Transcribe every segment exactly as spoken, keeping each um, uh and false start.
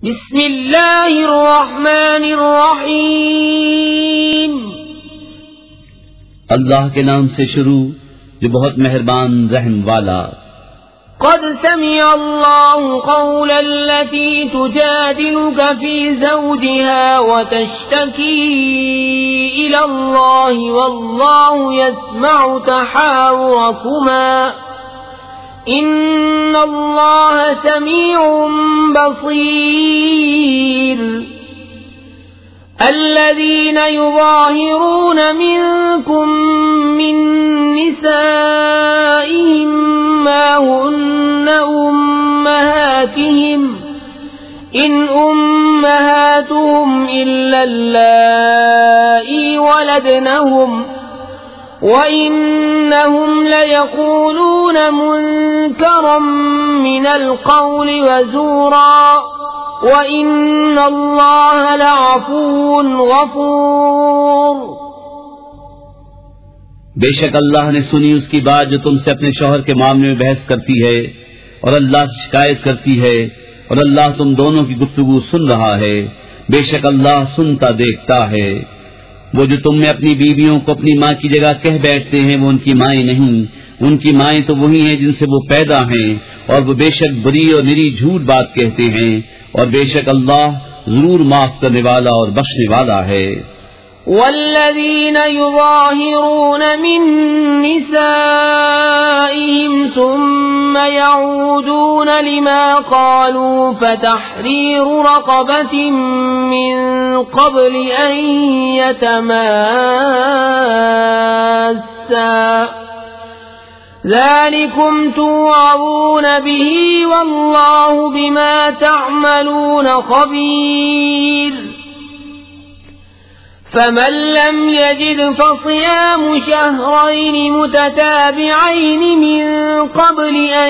बिस्मिल्लाहिर्रहमानिर्रहीम। अल्लाह के नाम से शुरू जो बहुत मेहरबान रहम वाला। क़द समिअ अल्लाहु क़ौल अल्लती तुजादिलुक फ़ी ज़ौजिहा व तश्तकी इलल्लाहि वल्लाहु यस्मअु तहावुरकुमा इन्नल्लाह समीउन बसीर। الذين يظاهرون منكم من نسائهم ما هن أمهاتهم إن أمهاتهم إلا اللائي ولدنهم وإنهم ليقولون منكرا من القول وزورا وإن الله लअफ़ूٌ गफ़ूर। बेशक अल्लाह ने सुनी उसकी बात जो तुमसे अपने शौहर के मामले में बहस करती है और अल्लाह से शिकायत करती है, और अल्लाह तुम दोनों की गुफ्तगू सुन रहा है। बेशक अल्लाह सुनता देखता है। वो जो तुम में अपनी बीवियों को अपनी माँ की जगह कह बैठते हैं वो उनकी माएँ नहीं, उनकी माएँ तो वही हैं जिनसे वो पैदा हैं, और वो बेशक बुरी और निरी झूठ बात कहते हैं, और बेशक अल्लाह जरूर माफ करने वाला और बख्शने वाला है। वल्लज़ीन युज़ाहिरून मिन निसाइहिम सुम्मा यऊदून लिमा क़ालू फ़तहरीरु रक़बतिन मिन क़ब्लि अन यतमास्सा ज़ालिकुम तुअज़ून बिही वल्लाहु बिमा तअमलून ख़बीर। फमन लम यजिद फसियामु शहरैन मुतताबिዐैन मिन क़ब्लि अन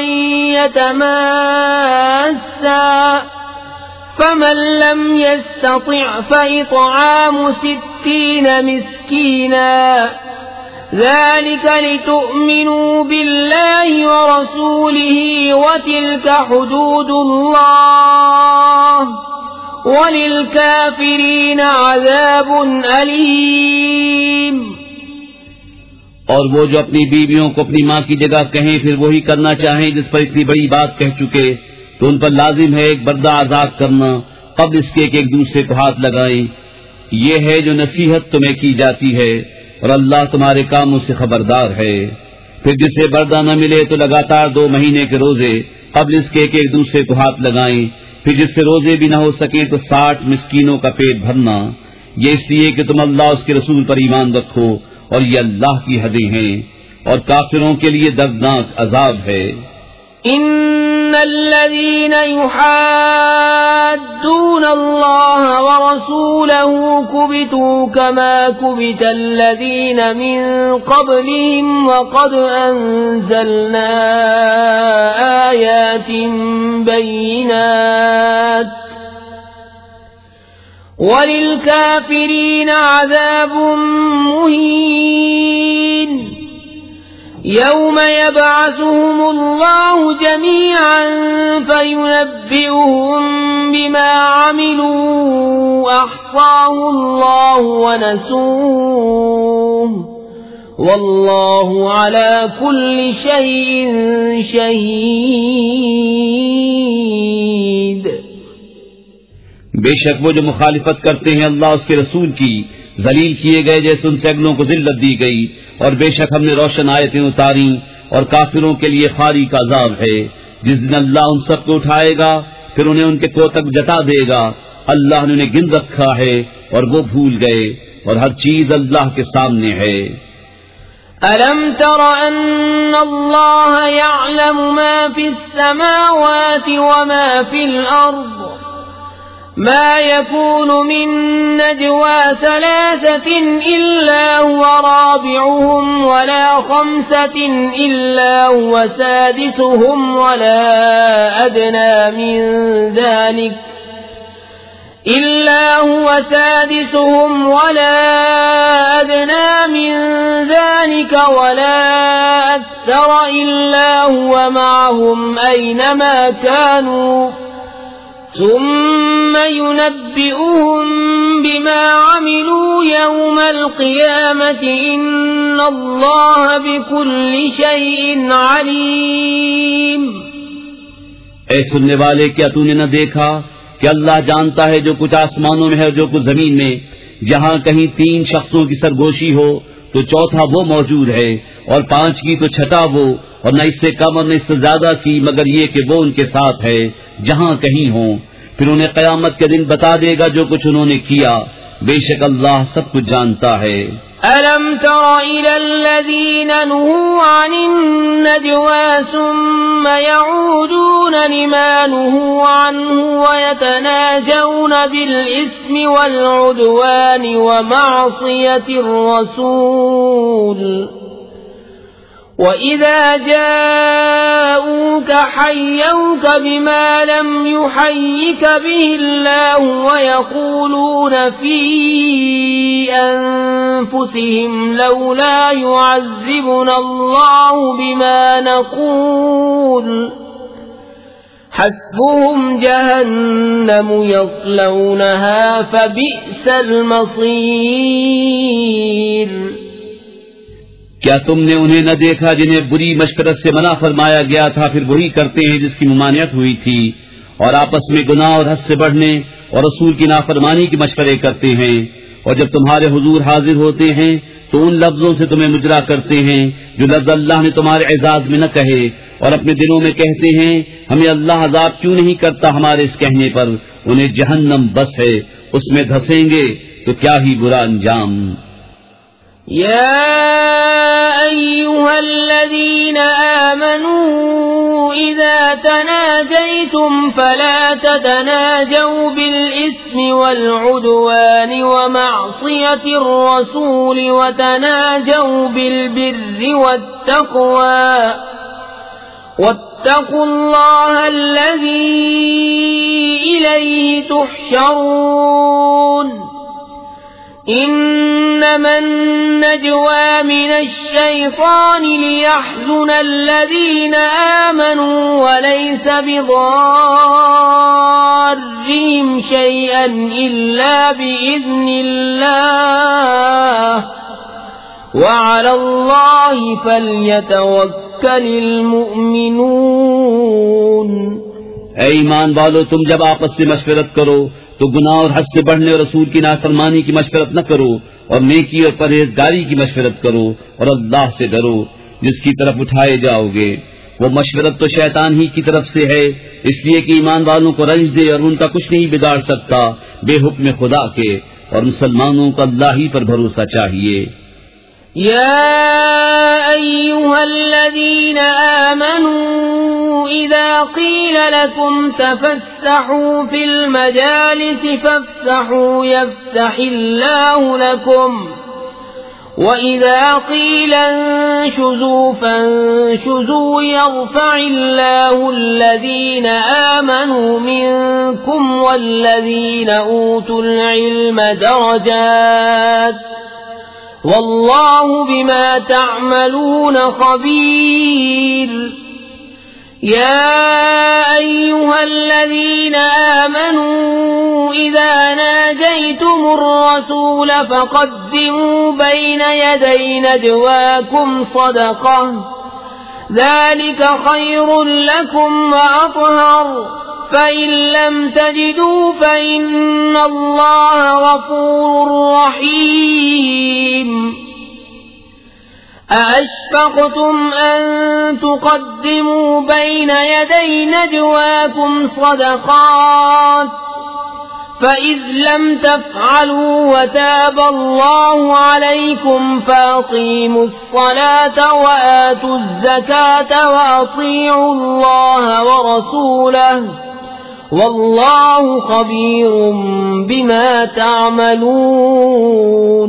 यतमास्सा फमन लम यस्ततिअ फ़इत्आमु सित्तीन मिस्कीना ذلك لتؤمنوا بالله ورسوله وتلك حدود الله وللكافرين عذاب أليم। और वो जो अपनी बीवियों को अपनी माँ की जगह कहें फिर वही करना चाहें जिस पर इतनी बड़ी बात कह चुके, तो उन पर लाजिम है एक बर्दा आजाद करना कब्ल इसके कि एक दूसरे को हाथ लगाएं। ये है जो नसीहत तुम्हें की जाती है, और अल्लाह तुम्हारे कामों से खबरदार है। फिर जिसे बर्दा न मिले तो लगातार दो महीने के रोजे कब्ल इसके कि एक दूसरे को हाथ लगाएं। फिर जिससे रोजे भी न हो सके तो साठ मिस्कीनों का पेट भरना, ये इसलिए कि तुम अल्लाह उसके रसूल पर ईमान रखो, और ये अल्लाह की हदें हैं, और काफिरों के लिए दर्दनाक अजाब है। इन्नल्लज़ीन युहाद्दून अल्लाह व रसूलहु कुबितू कमा कुबितल्लज़ीन मिन क़ब्लिहिम व क़द अंज़लना आयातिन बय्यिनात वलिलकाफिरीन अज़ाबुन मुहीन। यौम यबअसुहुमुल्लाहु जमीअन फयुनब्बिउहुम बिमा अमिलू अहसाहुल्लाहु व नसूह वल्लाहु अला कुल्लि शैइन शहीद। बेशक वो जो मुखालिफत करते हैं अल्लाह उसके रसूल की, जलील किए गए जैसे उनसे अगलों को जिल्लत दी गई, और बेशक हमने रोशन आयतें उतारी, और काफिरों के लिए खारी का अजाब है। जिस दिन अल्लाह उन सबको उठाएगा फिर उन्हें उनके कोतक जता देगा। अल्लाह ने उन्हें गिन रखा है और वो भूल गए, और हर चीज अल्लाह के सामने है। अलम तर अन्ना अल्लाह यअलमु मा फिस समावाति व मा फिल अर्द ما يكون من نجوى ثلاثة إلا هو رابعهم ولا خمسة إلا هو سادسهم ولا أدنى من ذلك إلا هو سادسهم ولا أدنى من ذلك ولا أكثر إلا هو معهم أينما كانوا ثم युनब्बिउहुम बिमा अमिलू यौमल क़ियामति इन्नल्लाह बिकुल्लि शैइन अलीम। ऐ सुनने वाले, क्या तूने न देखा कि अल्लाह जानता है जो कुछ आसमानों में है और जो कुछ जमीन में। जहाँ कहीं तीन शख्सों की सरगोशी हो तो चौथा वो मौजूद है, और पांच की तो छठा वो, और न इससे कम और न इससे ज्यादा की, मगर ये कि वो उनके साथ है जहाँ कहीं हो। फिर उन्हें क़यामत के दिन बता देगा जो कुछ उन्होंने किया। बेशक अल्लाह सब कुछ जानता है। अलम तरा इलल्लज़ीन नुहू अनिन नजवा सुम्मा यऊदून लिमा नुहू अन्हु व यतनाजऊन बिल इस्मि वल उद्वानि व मअसियतिर रसूल व इज़ा जाऊक हय्युक बिमा लम युहय्यिक बिहिल्लाहु व यक़ूलून फी अन्फुसिहिम लौला युअज़्ज़िबुना अल्लाहु बिमा नक़ूल हस्बुहुम जहन्नम यस्लौनहा फबिअसल मसीर। क्या तुमने उन्हें न देखा जिन्हें बुरी मशकरत से मना फरमाया गया था, फिर वही करते हैं जिसकी मुमानियत हुई थी, और आपस में गुनाह और हद से बढ़ने और रसूल की नाफरमानी की मशवरे करते हैं। और जब तुम्हारे हुजूर हाजिर होते हैं तो उन लफ्जों से तुम्हें मुजरा करते हैं जो लफ्ज अल्लाह ने तुम्हारे एजाज में न कहे, और अपने दिलों में कहते हैं हमें अल्लाह अजाब क्यों नहीं करता हमारे इस कहने पर। उन्हें जहन्नम बस है, उसमें धंसेंगे तो क्या ही बुरा अंजाम। या अय्युहल्लज़ीन आमनू इज़ा तनाजयतुम फला ततनाजौ बिल इस्मि वल उद्वानि व मअसियतिर रसूल व तनाजौ बिल बिर्रि वत्तक़वा वत्तक़ुल्लाह अल्लज़ी इलैहि तुहशरून। इन्नमन नजवा मिनश्शैतान लियहज़ुन अल्लज़ीना आमनू वलैस बिदार्रिहिम शैअन इल्ला बिइज़्निल्लाह वअलल्लाहि फल्यतवक्कलिल मुअ्मिनून। ऐ ईमान वालो, तुम जब आपस से मशवरत करो तो गुनाह और हद से बढ़ने और रसूल की नाफरमानी की मशवरत न करो, और नेकी और परहेजगारी की मशवरत करो, और अल्लाह से डरो जिसकी तरफ उठाए जाओगे। वो मशवरत तो शैतान ही की तरफ से है, इसलिए कि ईमान वालों को रंज दे और उनका कुछ नहीं बिगाड़ सकता बेहुक्म खुदा के, और मुसलमानों को अल्लाह ही पर भरोसा चाहिए। या अय्युहल्लज़ीन आमनू इज़ा क़ील लकुम तफ़स्सहू फ़िल मजालिसि फ़फ़्सहू यफ़्सहिल्लाहु लकुम व इज़ा क़ील अंशुज़ू फ़ंशुज़ू यरफ़इल्लाहु अल्लज़ीन आमनू मिनकुम वल्लज़ीन ऊतुल इल्म दरजात वल्लाहु बिमा तअमलून खबीर। या अय्युहल्लज़ीन आमनू इज़ा नाजयतुमुर रसूल फ़क़द्दिमू बैन यदै नजवाकुम सदक़ह ज़ालिक खैरुल लकुम व अत्हर फ़इन लम तजिदू फ़इन्नल्लाह गफ़ूरुर रहीम। अअशफ़क़्तुम अन तुक़द्दिमू बैन यदै नजवाकुम सदक़ात फ़इज़ लम तफ़अलू वताब अल्लाहु अलैकुम फ़अक़ीमुस्सलात व आतुज़्ज़कात व अतीउल्लाह व रसूलहु वल्लाहु ख़बीरुम बिमा तअमलून।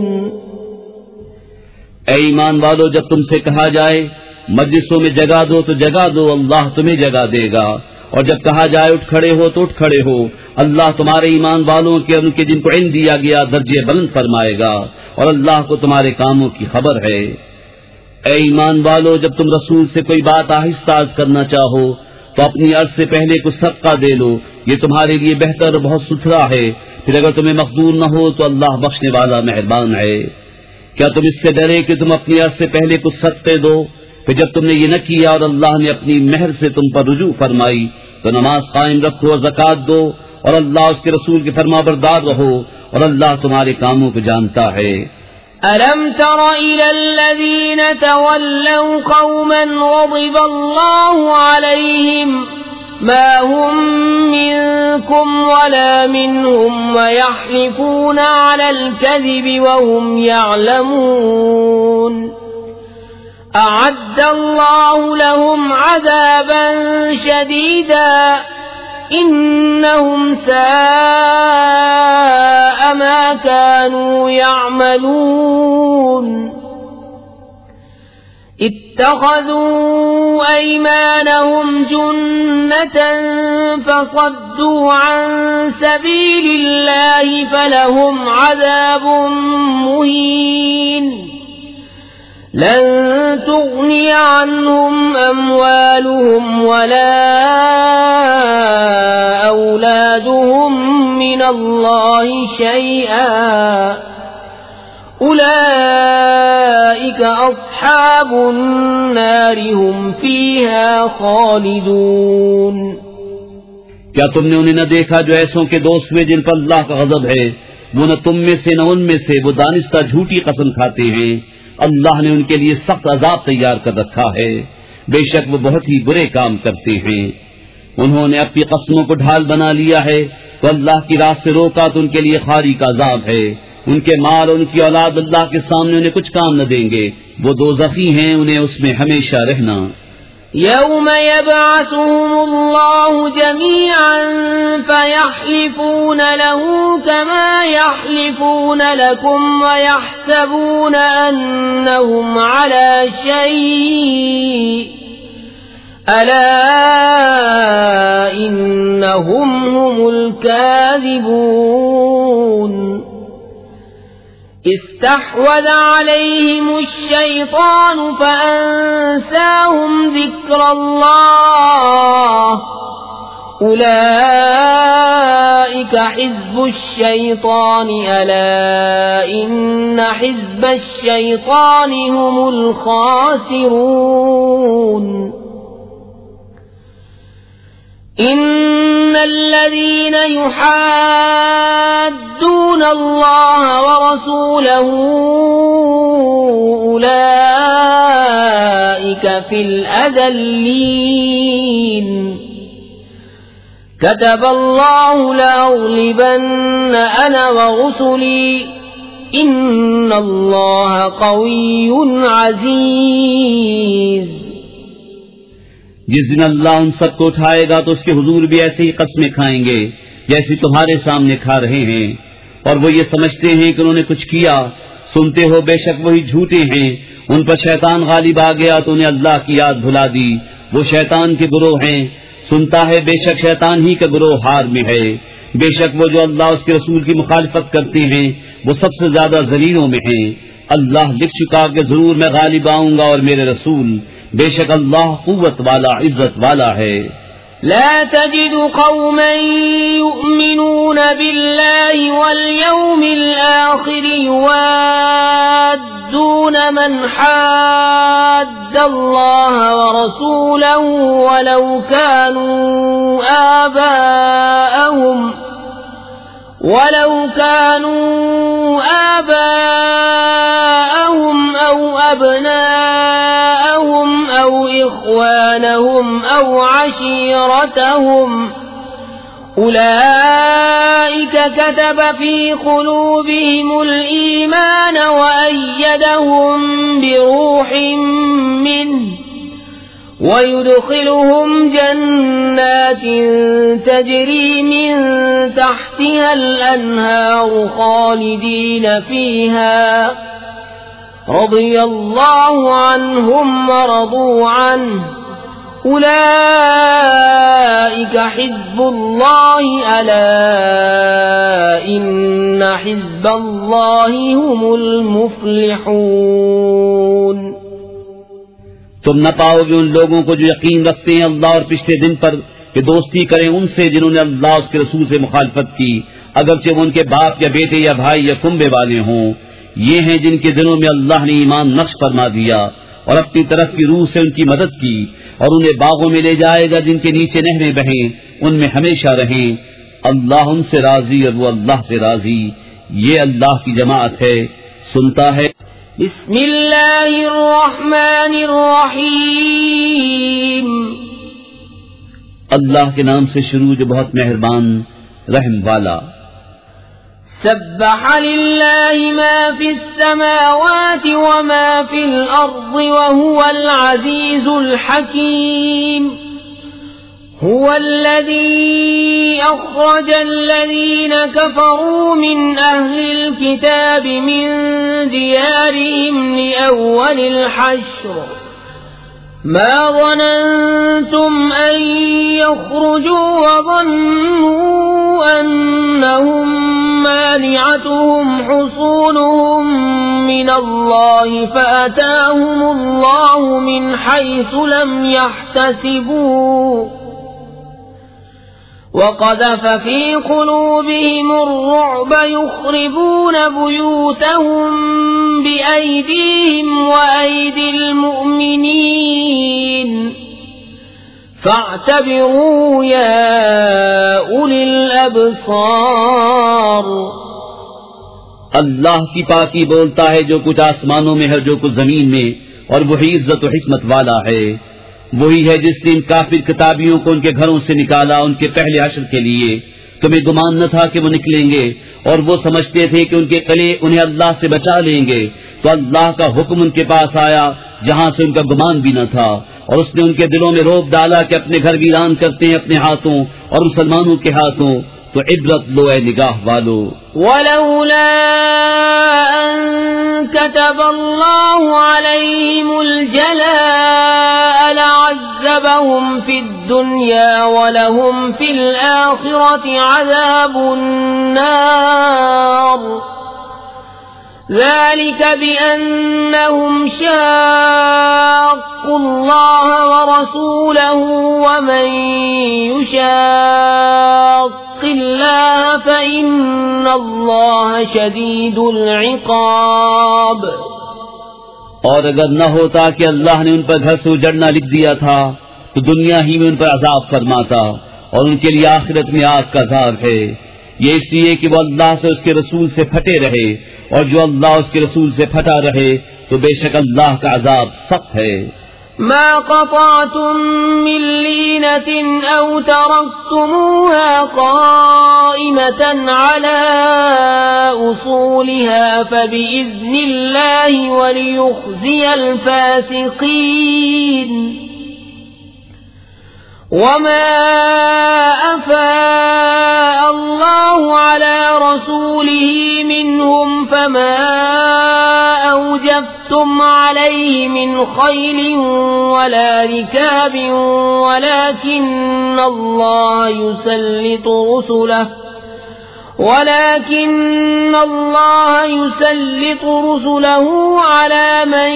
ऐ ईमान वालो, जब तुमसे कहा जाए मजलिसों में जगा दो तो जगा दो, अल्लाह तुम्हें जगा देगा, और जब कहा जाए उठ खड़े हो तो उठ खड़े हो, अल्लाह तुम्हारे ईमान वालों के उनके जिनको इल्म दिया गया दर्जे बुलंद फरमाएगा, और अल्लाह को तुम्हारे कामों की खबर है। ऐ ईमान वालो, जब तुम रसूल से कोई बात आहिस्ता अर्ज करना चाहो तो अपनी अर्ज से पहले कुछ सदका दे लो, ये तुम्हारे लिए बेहतर और बहुत सुथरा है। फिर अगर तुम्हें मकदूर न हो तो अल्लाह बख्शने वाला मेहरबान है। क्या तुम इससे डरे कि तुम अपनी अर्ज से पहले कुछ सदक़े दो, फिर जब तुमने ये न किया और अल्लाह ने अपनी मेहर से तुम पर रुजू फरमाई तो नमाज कायम रखो और ज़कात दो और अल्लाह उसके रसूल के फरमाबरदार रहो और अल्लाह तुम्हारे कामों को जानता है। अलम तरा इलल्लज़ीन तवल्लौ कौमन ग़ज़िब अल्लाहु अलैहिम मा हुम मिनकुम वला मिनहुम व यहलिफून अलल कज़िबि व हुम यअलमून अअद्दल्लाहु लहुम अज़ाबन शदीदा इन्नहुम साअ मा कानू यअमलून इत्तख़ज़ू अयमानहुम जुन्नतन फसद्दू अन सबीलिल्लाहि फलहुम अज़ाबुम मुहीन लन तुग़नी अन्हुम अम्वालुहुम वला औलादुहुम मिनल्लाहि शैअन उलाइक अस्हाबुन नारि हुम फीहा खालिदून। क्या तुमने उन्हें न देखा जो ऐसों के दोस्त हुए जिन पर अल्लाह का गज़ब है? वो न तुम में से न उनमें से, वो दानिस्ता झूठी कसम खाते हैं। अल्लाह ने उनके लिए सख्त अजाब तैयार कर रखा है। बेशक वो बहुत ही बुरे काम करते हैं। उन्होंने अपनी कसमों को ढाल बना लिया है तो अल्लाह की राह से रोका तो उनके लिए खारी का अजाब है। उनके माल और उनकी औलाद अल्लाह के सामने उन्हें कुछ काम न देंगे। वो दोज़खी हैं, उन्हें उसमें हमेशा रहना। यौम यबअसुहुमुल्लाहु जमीअन फयहलिफून लहू कमा यहलिफून लकुम व यहसबून अन्नहुम अला शै'इन अला इन्नहुम हुमुल काज़िबून। इस्तहवज़ अलैहिमुश्शैतानु फअंसाहुम ज़िक्रल्लाह उलाइक हिज़्बुश्शैतानि अला इन्न हिज़्बश्शैतानि हुमुल खासिरून। इन्नल्लज़ीन युहाद्दून अल्लाह व रसूलहू उलाइक फिल अज़ल्लीन कतबल्लाहु लअग़लिबन्न अना व रुसुली इन्नल्लाह क़विय्युन अज़ीज़। जिस दिन अल्लाह उन सबको उठाएगा तो उसके हुजूर भी ऐसे ही कस्में खाएंगे जैसी तुम्हारे सामने खा रहे हैं, और वो ये समझते हैं कि उन्होंने कुछ किया। सुनते हो बेशक वही झूठे हैं। उन पर शैतान गालिब आ गया तो उन्हें अल्लाह की याद भुला दी। वो शैतान के गुरोह हैं। सुनता है बेशक शैतान ही का गुरोह हार में है। बेशक वो जो अल्लाह उसके रसूल की मुखालिफत करते हैं वो सबसे ज्यादा ज़लीलों में हैं। अल्लाह लिख चुका कि जरूर मैं गालिब आऊंगा और मेरे रसूल। बेशक अल्लाह कुव्वत वाला, इज्जत वाला है। ला तजिदु कौमन युमिनून बिल्लाहि वल यौमिल आखिर युवाद्दून मन हाद्दल्लाह व रसूलहू वलौ कानू आबाअहुम वलौ कानू आबाअहुम औ अबनाअहुम औ इख्वानहुम औ अशीरतहुम उलाइक कतब फी क़ुलूबिहिमुल ईमान व अय्यदहुम बिरूहिम मिन्हु वयुदखिलुहुम जन्नातिन तजरी मिन तहतिहल अन्हारु खालिदीन फीहा रज़ियल्लाहु अन्हुम व रज़ू अन्हु उलाइक हिज़्बुल्लाहि अला इन्न हिज़्बल्लाहि हुमुल मुफ़्लिहून। तुम न पाओगे उन लोगों को जो यकीन रखते हैं अल्लाह और पिछले दिन पर कि दोस्ती करें उनसे जिन्होंने अल्लाह उसके रसूल से मुखालफत की, अगरचे वो उनके बाप या बेटे या भाई या कुंबे वाले हों। ये हैं जिनके दिलों में अल्लाह ने ईमान नक्श फरमा दिया और अपनी तरफ की रूह से उनकी मदद की, और उन्हें बागों में ले जाएगा जिनके नीचे नहरें बहें, उनमें हमेशा रहें। अल्लाह उनसे राजी और वो अल्लाह से राजी। ये अल्लाह की जमाअत है, सुनता है। बिस्मिल्लाहिर्रहमानिर्रहीम। अल्लाह के नाम से शुरू जो बहुत मेहरबान रहम वाला। सब्बह लिल्लाहि मा फिस समावाति व मा फिल अर्दि व हुवल अज़ीज़ुल हकीम। हुवल्लज़ी अख़रजल लज़ीना कफ़रू मिन अह्लिल किताबि मिन दियारिहिम लिअव्वलिल हश्र मा ज़नन्तुम अन यख़्रुजू व ज़न्नू अन्नहुम मानिअतुहुम हुसूनुहुम मिनल्लाहि फ़अताहुमुल्लाहु मिन हैसु लम यहतसिबू वक़ज़फ़ फ़ी क़ुलूबिहिम अर्रुअब युख़रिबून बुयूतहुम बिअयदीहिम व अयदिल मुअमिनीन फ़अतबिरू या उलिल अब्सार। अल्लाह की पाकी बोलता है जो कुछ आसमानों में है, जो कुछ जमीन में, और वही इज्जत और हिकमत वाला है। वही है जिसने इन काफिर किताबियों को उनके घरों से निकाला उनके पहले हश्र के लिए। तुम्हें गुमान न था कि वो निकलेंगे, और वो समझते थे कि उनके कले उन्हें अल्लाह से बचा लेंगे। तो अल्लाह का हुक्म उनके पास आया जहां से उनका गुमान भी न था, और उसने उनके दिलों में रोब डाला कि अपने घर वीरान करते हैं अपने हाथों और मुसलमानों के हाथों। तो इब्रत लो ए निगाह वालो। वलौला अन कतबल्लाहु अलैहिमुल जलाअ लअज़्ज़बहुम फिद दुनिया वलहुम फिल आखिरति अज़ाबुन नार। ज़ालिक बिअन्नहुम शाक़्क़ुल्लाह व रसूलहु व मन युशाक़्क़िल्लाह फ़इन्नल्लाह शदीदुल इक़ाब। और अगर न होता कि अल्लाह ने उन पर घर से उजड़ना लिख दिया था तो दुनिया ही में उन पर अजाब फरमाता, और उनके लिए आखिरत में आग का अजाब है। ये इसलिए कि वो अल्लाह से उसके रसूल से फटे रहे, और जो अल्लाह उसके रसूल से फटा रहे तो बेशक अल्लाह का अजाब सख्त है। मा क़तअतुम मिन लीनतिन औ तरक्तुमूहा क़ाइमतन अला उसूलिहा फ़बिइज़्निल्लाहि व लियुख़ज़ियल फ़ासिक़ीन। वमा अफ़ाअ अल्लाहु अला रसूलिही मिनहुम फमा औजफ़्तुम अलैहि मिन ख़ैलिन वला रिकाबिन वलाकिन्न अल्लाह युसल्लितु रुसुलहु वलाकिन्न अल्लाह युसल्लितु रुसुलहु अला मन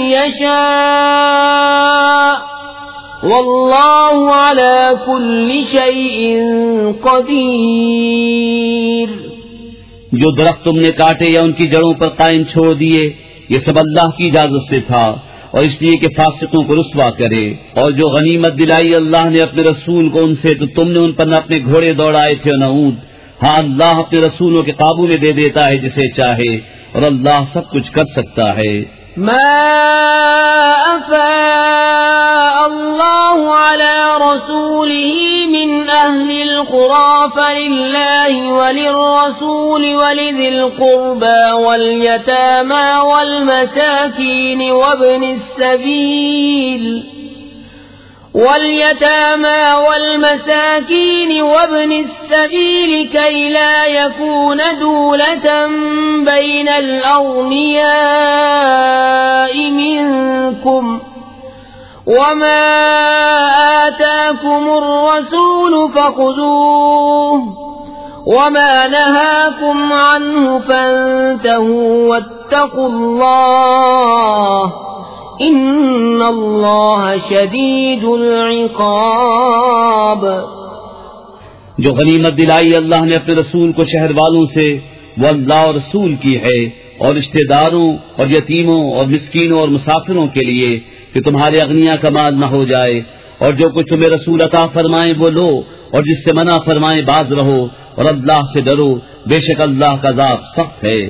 यशा' वल्लाहु अला कुल्ली शैइन क़दीर। जो दरख्त तुमने काटे या उनकी जड़ों पर कायम छोड़ दिए, ये सब अल्लाह की इजाजत से था, और इसलिए कि फासिकों को रुस्वा करे। और जो गनीमत दिलाई अल्लाह ने अपने रसूल को उनसे, तो तुमने उन पर न अपने घोड़े दौड़ाए थे न ऊँट। हाँ, अल्लाह अपने रसूलों के काबू में दे देता है जिसे चाहे, और अल्लाह सब कुछ कर सकता है। मा अफ़ाअ अल्लाहु अला रसूलिही मिन अहलिल क़ुरा फ़लिल्लाहि वलिर्रसूलि वलिज़िल क़ुर्बा वल यतामा वल मसाकीन वब्निस सबील واليتامى والمساكين وابن السبيل كي لا يكون دولة بين الأغنياء منكم وما آتاكم الرسول فخذوه وما نهاكم عنه فانتهوا واتقوا الله इन्नल्लाह शदीदुल इक़ाब। जो गनीमत दिलाई अल्लाह ने अपने रसूल को शहर वालों से, वो अल्लाह और रसूल की है, और रिश्तेदारों और यतीमों और मिस्कीनों और मुसाफिरों के लिए कि तुम्हारे अगनिया का माल न हो जाए, और जो कुछ तुम्हें रसूल अता फरमाए वो लो, और जिससे मना फरमाए बाज रहो, और अल्लाह से डरो, बेशक अल्लाह का अज़ाब सख्त है।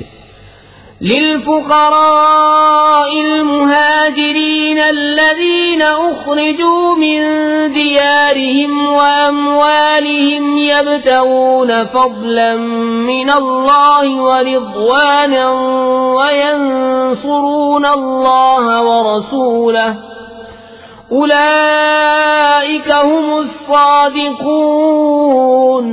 लिल्फुक़राइल मुहाजिरीन अल्लज़ीना उख़रिजू मिन दियारिहिम व अम्वालिहिम यब्तगून फ़ज़लन मिनल्लाहि व रिज़वानन व यंसुरून अल्लाह व रसूलहु उलाइका हुमुस सादिक़ून।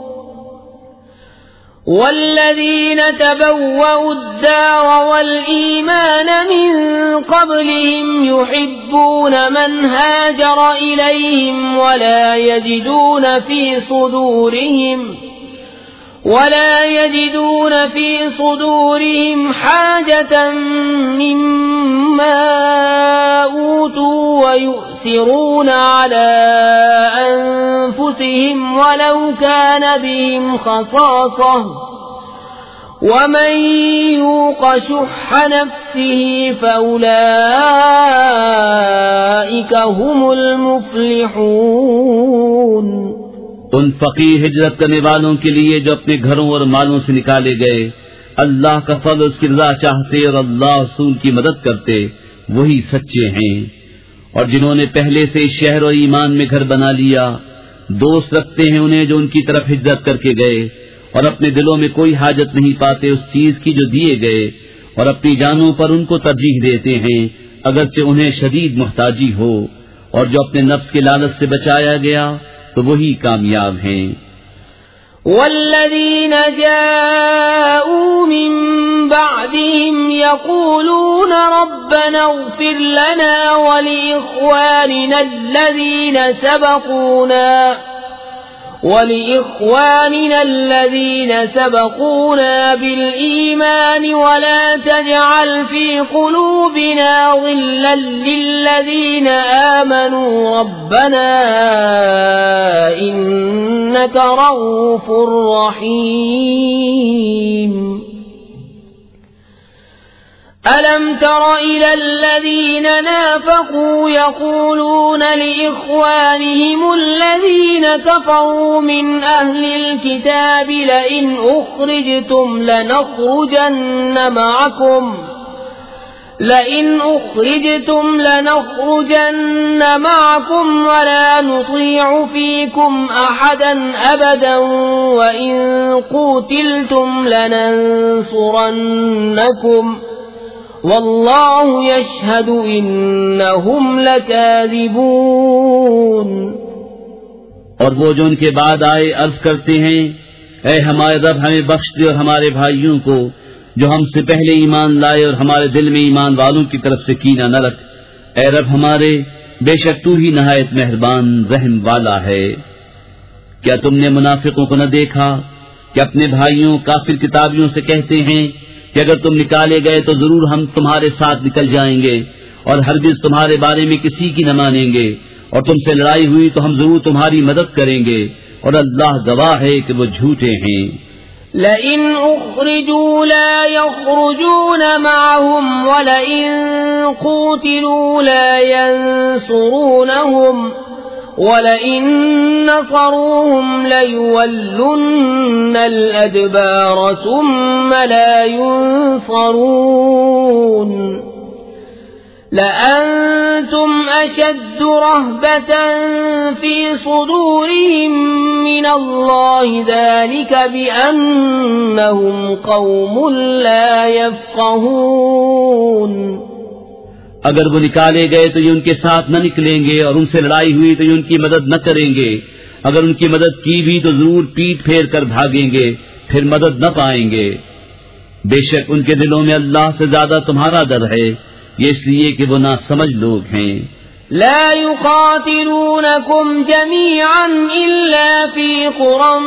वल्लज़ीन तबव्वउ उद्दार वल्ईमान मिन क़ब्लिहिम युहिब्बून मन हाजर इलैहिम वला यजिदून फी सुदूरिहिम वला यजिदून फी सुदूरिहिम हाजतन मिम्मा ऊतू वयुसिरून अला अन्फुसिहिम वलौ कान बिहिम खसासह वमन यूक़ शुह्ह नफ्सिहि फउलाइका हुमुल मुफ्लिहून। उन फकीर हिजरत करने वालों के लिए जो अपने घरों और मालों से निकाले गए, अल्लाह का फज़ल उसकी रज़ा चाहते और अल्लाह रसूल की मदद करते, वही सच्चे हैं। और जिन्होंने पहले से इस शहर और ईमान में घर बना लिया, दोस्त रखते हैं उन्हें जो उनकी तरफ हिजरत करके गए, और अपने दिलों में कोई हाजत नहीं पाते उस चीज की जो दिए गए, और अपनी जानों पर उनको तरजीह देते हैं अगरचे उन्हें शदीद मुहताजी हो। और जो अपने नफ्स के लालच से बचाया गया तो वही कामयाब हैं। वल्लज़ीन जाऊ मिन बअदिहिम यक़ूलून रब्बना इग़फ़िर लना व लिइख़वानिना अल्लज़ीना सबक़ूना ولإخواننا الذين سبقونا بالإيمان ولا تجعل في قلوبنا غلا للذين آمنوا ربنا إنك رؤوف رحيم. ألم تر إلى الذين نافقوا يقولون لإخوانهم الذين كفروا من أهل الكتاب لئن أخرجتم لنخرجن معكم لئن أخرجتم لنخرجن معكم ولا نطيع فيكم أحدا أبدا وإن قوتلتم لننصرنكم والله يشهد إنهم लकाज़िबून. और वो जो उनके बाद आए अर्ज करते हैं, ऐ हमारे रब हमें बख्श दे और हमारे भाइयों को जो हमसे पहले ईमान लाए और हमारे दिल में ईमान वालों की तरफ से कीना न रख. ऐ रब हमारे, बेशक तू ही नहायत मेहरबान रहम वाला है. क्या तुमने मुनाफिकों को न देखा कि अपने भाइयों काफिर किताबियों से कहते हैं कि अगर तुम निकाले गए तो जरूर हम तुम्हारे साथ निकल जाएंगे और हरगिज तुम्हारे बारे में किसी की न मानेंगे, और तुमसे लड़ाई हुई तो हम जरूर तुम्हारी मदद करेंगे और अल्लाह गवाह है कि वो झूठे हैं. लइन उखरिजू ला यखरुजून मअहुम वलइन क़ूतिलू ला यंसुरूनहुम वलइन नसरूहुम लयुवल्लुन्नल अदबार सुम्मा ला युनसरून. लअंतुम अशद्दु रहबतन फी सुदूरिहिम मिनल्लाहि ज़ालिका बिअन्नहुम क़ौमुन ला यफ़क़हून. अगर वो निकाले गए तो ये उनके साथ न निकलेंगे और उनसे लड़ाई हुई तो ये उनकी मदद न करेंगे. अगर उनकी मदद की भी तो जरूर पीठ फेर कर भागेंगे, फिर मदद न पाएंगे. बेशक उनके दिलों में अल्लाह से ज्यादा तुम्हारा डर है, ये इसलिए कि वो नासमझ लोग हैं. ला युक़ातिलूनकुम जमीअन इल्ला फी क़ुरन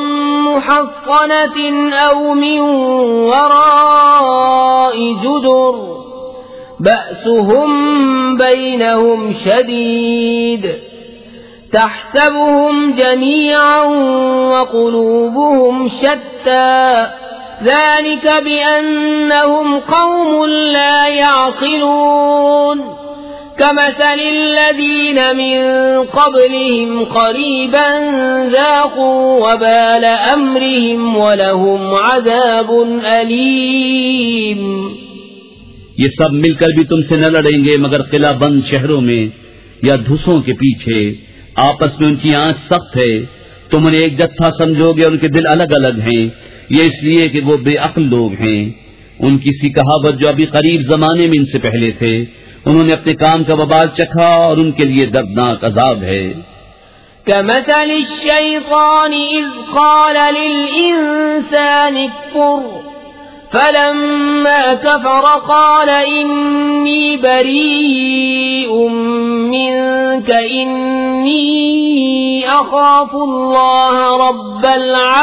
मुहस्सनतिन औ मिन वराइ जुदुर بأسهم بينهم شديد تحسبهم جميعا وقلوبهم شتى ذلك بأنهم قوم لا يعقلون كمثل الذين من قبلهم قريبا ذاقوا وبال أمرهم ولهم عذاب أليم। ये सब मिलकर भी तुमसे न लड़ेंगे मगर किला बंद शहरों में या धुसों के पीछे, आपस में उनकी आंच सख्त है। तुम उन्हें एक जत्था समझोगे और उनके दिल अलग अलग हैं, ये इसलिए कि वो बेअक्ल लोग हैं। उनकी सी कहावत जो अभी करीब जमाने में इनसे पहले थे, उन्होंने अपने काम का वबाल चखा और उनके लिए दर्दनाक अजाब है। कमसल शैतान इज़ क़ाल लिल-इंसान कफ़ुर फलम्मा कफ़र क़ाल इन्नी बरीउम मिनक इन्नी अख़ाफ़ुल्लाह रब्बल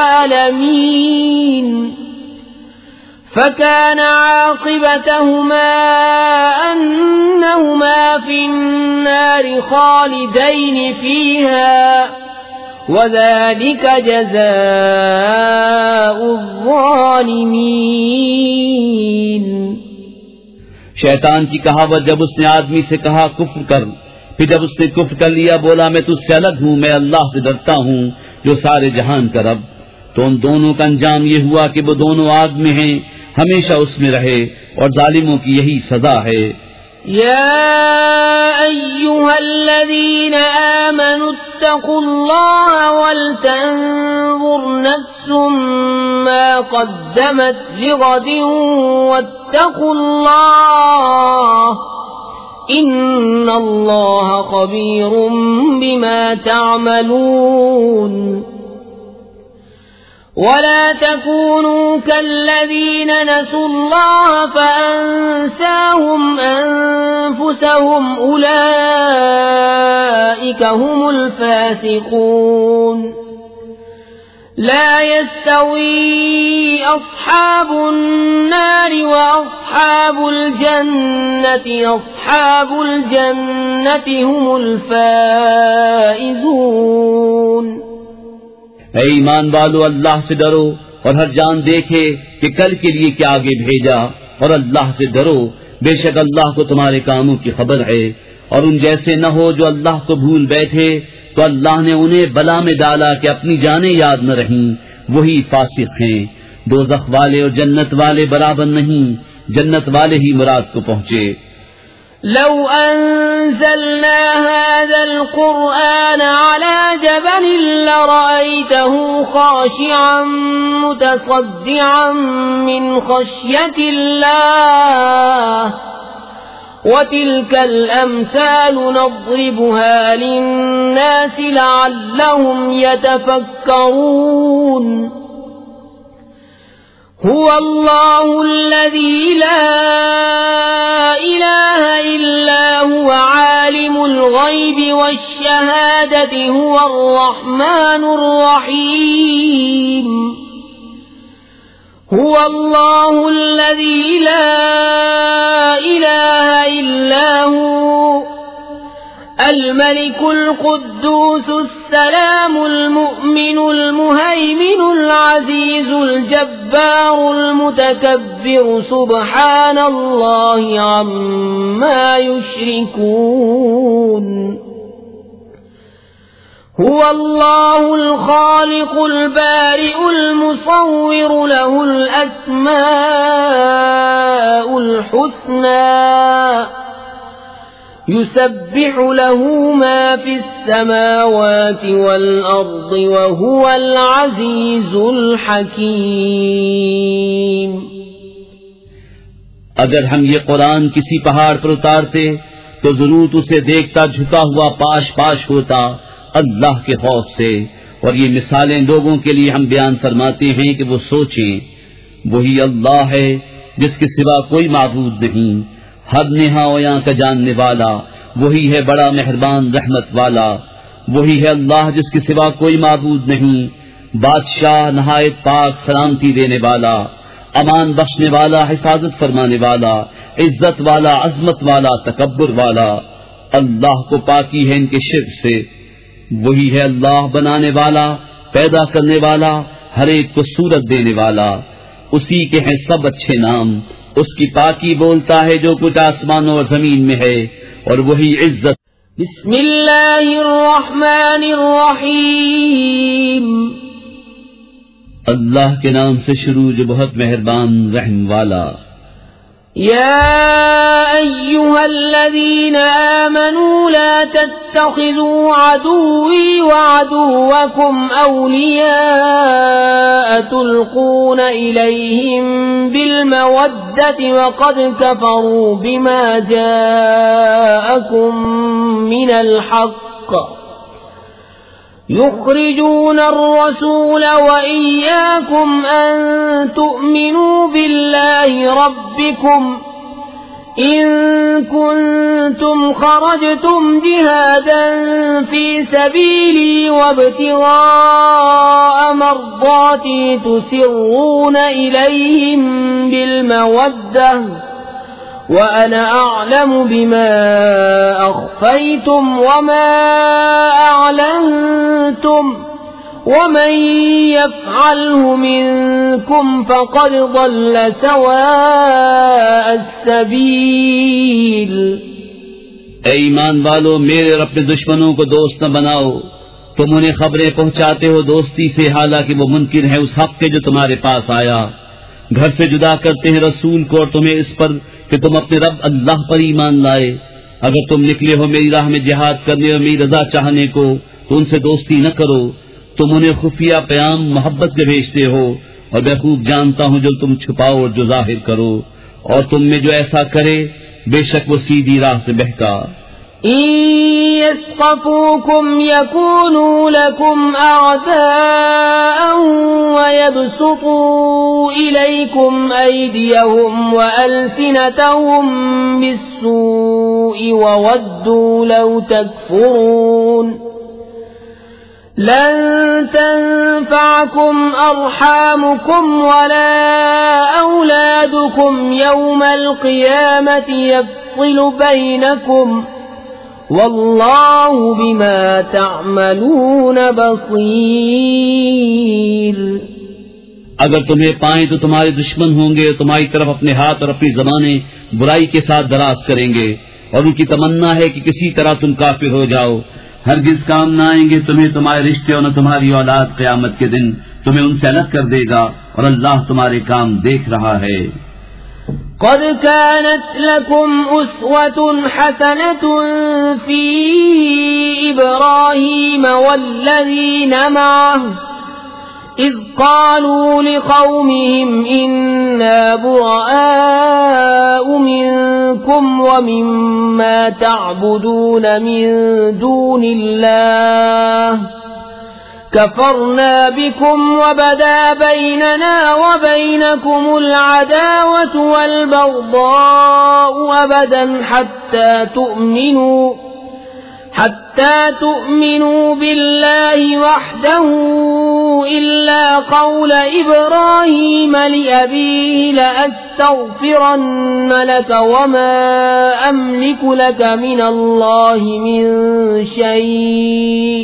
आलमीन फकान आक़िबतहुमा अन्नहुमा फ़िन्नारि ख़ालिदैन फ़ीहा वज़ालिक जज़ाउज़्ज़ालिमीन। शैतान की कहावत जब उसने आदमी से कहा कुफ्र कर, फिर जब उसने कुफ्र कर लिया बोला मैं तुझसे अलग हूँ, मैं अल्लाह से डरता हूँ जो सारे जहान का रब, तो उन दोनों का अंजाम ये हुआ कि वो दोनों आग में हैं, हमेशा उसमें रहे और जालिमों की यही सजा है। या अय्युहल्लज़ीन आमनू इत्तक़ुल्लाह वलतंज़ुर नफ्सुम मा क़द्दमत लिग़दिन वत्तक़ुल्लाह इन्नल्लाह ख़बीरुम बिमा तअमलून। वला तकूनू कल्लज़ीन नसुल्लाह फअंसाहुम अनफुसहुम उलाइका हुमुल फासिकून। ला यस्तवी अस्हाबुन नारि व अस्हाबुल जन्नति अस्हाबुल जन्नति हुमुल फाइजून। ऐ ईमान वालो, अल्लाह से डरो और हर जान देखे कि कल के लिए क्या आगे भेजा, और अल्लाह से डरो, बेशक अल्लाह को तुम्हारे कामों की खबर है। और उन जैसे न हो जो अल्लाह को भूल बैठे, तो अल्लाह ने उन्हें बला में डाला कि अपनी जानें याद न रहीं, वही फासिक हैं। दोज़ख वाले और जन्नत वाले बराबर नहीं, जन्नत वाले ही मुराद को पहुँचे। लौ अंज़लना हाज़ल क़ुरआन अला जबलिन लरअयतहु ख़ाशिअन मुतसद्दिअन मिन ख़श्यतिल्लाह वतिल्कल अम्सालु नज़रिबुहा लिन्नासि लअल्लहुम यतफ़क्करून। हुवल्लाहु अल्लज़ी ला इलाहा इल्ला हुवा आलिमुल ग़ैबि वश्शहादति हुवर रहमानुर रहीम। हुवल्लाहु अल्लज़ी ला इलाहा इल्ला हु الملك القدوس السلام المؤمن المهيمن العزيز الجبار المتكبر سبحان الله عما يشركون هو الله الخالق البارئ المصور له الأسماء الحسنى يسبح له ما في السماوات والأرض وهو العزيز الحكيم। अगर हम ये कुरान किसी पहाड़ पर उतारते तो जरूर उसे देखता झुका हुआ पाश पाश होता अल्लाह के खौफ से। और ये मिसालें लोगों के लिए हम बयान फरमाते हैं कि वो सोचें। वही अल्लाह है जिसके सिवा कोई माबूद नहीं, हद निहाओयां का जानने वाला, वही है बड़ा मेहरबान रहमत वाला। वही है अल्लाह जिसके सिवा कोई माबूद नहीं, बादशाह नहायत पाक सलामती देने वाला। अमान बख्शने वाला, हिफाजत फरमाने वाला, इज्जत वाला, अजमत वाला, तकब्बुर वाला। अल्लाह को पाकी है इनके शिर्क से। वही है अल्लाह बनाने वाला, पैदा करने वाला, हर एक को सूरत देने वाला। उसी के हैं सब अच्छे नाम। उसकी पाकी बोलता है जो कुछ आसमानों और जमीन में है, और वही इज्जत। बिस्मिल्लाहिर्रहमानिर्रहीम। अल्लाह के नाम से शुरू जो बहुत मेहरबान रहम वाला। या अय्युहल्लज़ीना आमनू ला तत्तखिज़ू अदुव्वी व अदुव्वकुम औलिया तुल्कून इलैहिम बिलमवद्दति व क़द कफ़रू बिमा जाअकुम मिनल हक़्क़ युख़रिजून अर्रसूल व इय्याकुम अन तु'मिनू बिल्लाहि रब्बिकुम इन कुंतुम खरजतुम जिहादन फी सबीली वब्तिगाअ मर्दाती तुसिर्रून इलैहिम बिलमवद्दह व अना अअलमु बिमा अख्फैतुम वमा अअलनतुम वमन यफ़अलहु मिनकुम फ़क़द ضل सवाअ अस्सबील। ऐ ईमान वालो, मेरे और अपने दुश्मनों को दोस्त न बनाओ। तुम उन्हें खबरें पहुंचाते हो दोस्ती से, हालांकि वो मुनकिर है उस हक के जो तुम्हारे पास आया। घर से जुदा करते हैं रसूल को और तुम्हें इस पर कि तुम अपने रब अल्लाह पर ईमान लाए। अगर तुम निकले हो मेरी राह में जिहाद करने और मेरी रजा चाहने को, तो उनसे दोस्ती न करो। तुम उन्हें खुफिया प्याम मोहब्बत के भेजते हो, और मैं खूब जानता हूँ जो तुम छुपाओ और जो जाहिर करो। और तुम में जो ऐसा करे, बेशक वो सीधी राह से बहका। यस्क़फ़ूकुम यकूनू लकुम अअदाअन व यबसुतू इलैकुम अयदियहुम व अलसिनतहुम बिस्सूइ व वद्दू लौ तकफुरून लन तंफ़अकुम अर्हामुकुम वला औलादुकुम यौमल क़ियामति यफ़्सिलु बैनकुम वल्लाहु बिमा तअमलून बसीर। अगर तुम्हें पाएं तो तुम्हारे दुश्मन होंगे, तुम्हारी तरफ अपने हाथ और अपनी ज़बानें बुराई के साथ दराज करेंगे, और उनकी तमन्ना है कि किसी तरह तुम काफिर हो जाओ। हरगिज काम न आएंगे तुम्हें तुम्हारे रिश्ते और न तुम्हारी औलाद। क़यामत के दिन तुम्हें उनसे अलग कर देगा, और अल्लाह तुम्हारे काम देख रहा है। क़द कानत लकुम उस्वतुन हसनतुन फी इब्राहीम वल्लज़ीना मअहु इज़ क़ालू लिक़ौमिहिम इन्ना बुरआउ मिनकुम व मिम्मा तअबुदून मिन दूनिल्लाह कफ़रना बिकुम व बदा बैनना व बैनकुमुल अदावतु वल बग़दाउ अबदन हत्ता तु'मिनू हत्ता तु'मिनू बिल्लाहि वहदहु इल्ला क़ौल इब्राहीम लिअबीहि लअस्तग़फ़िरन्न लक वमा अमलिकु लक मिनल्लाहि मिन शै'इन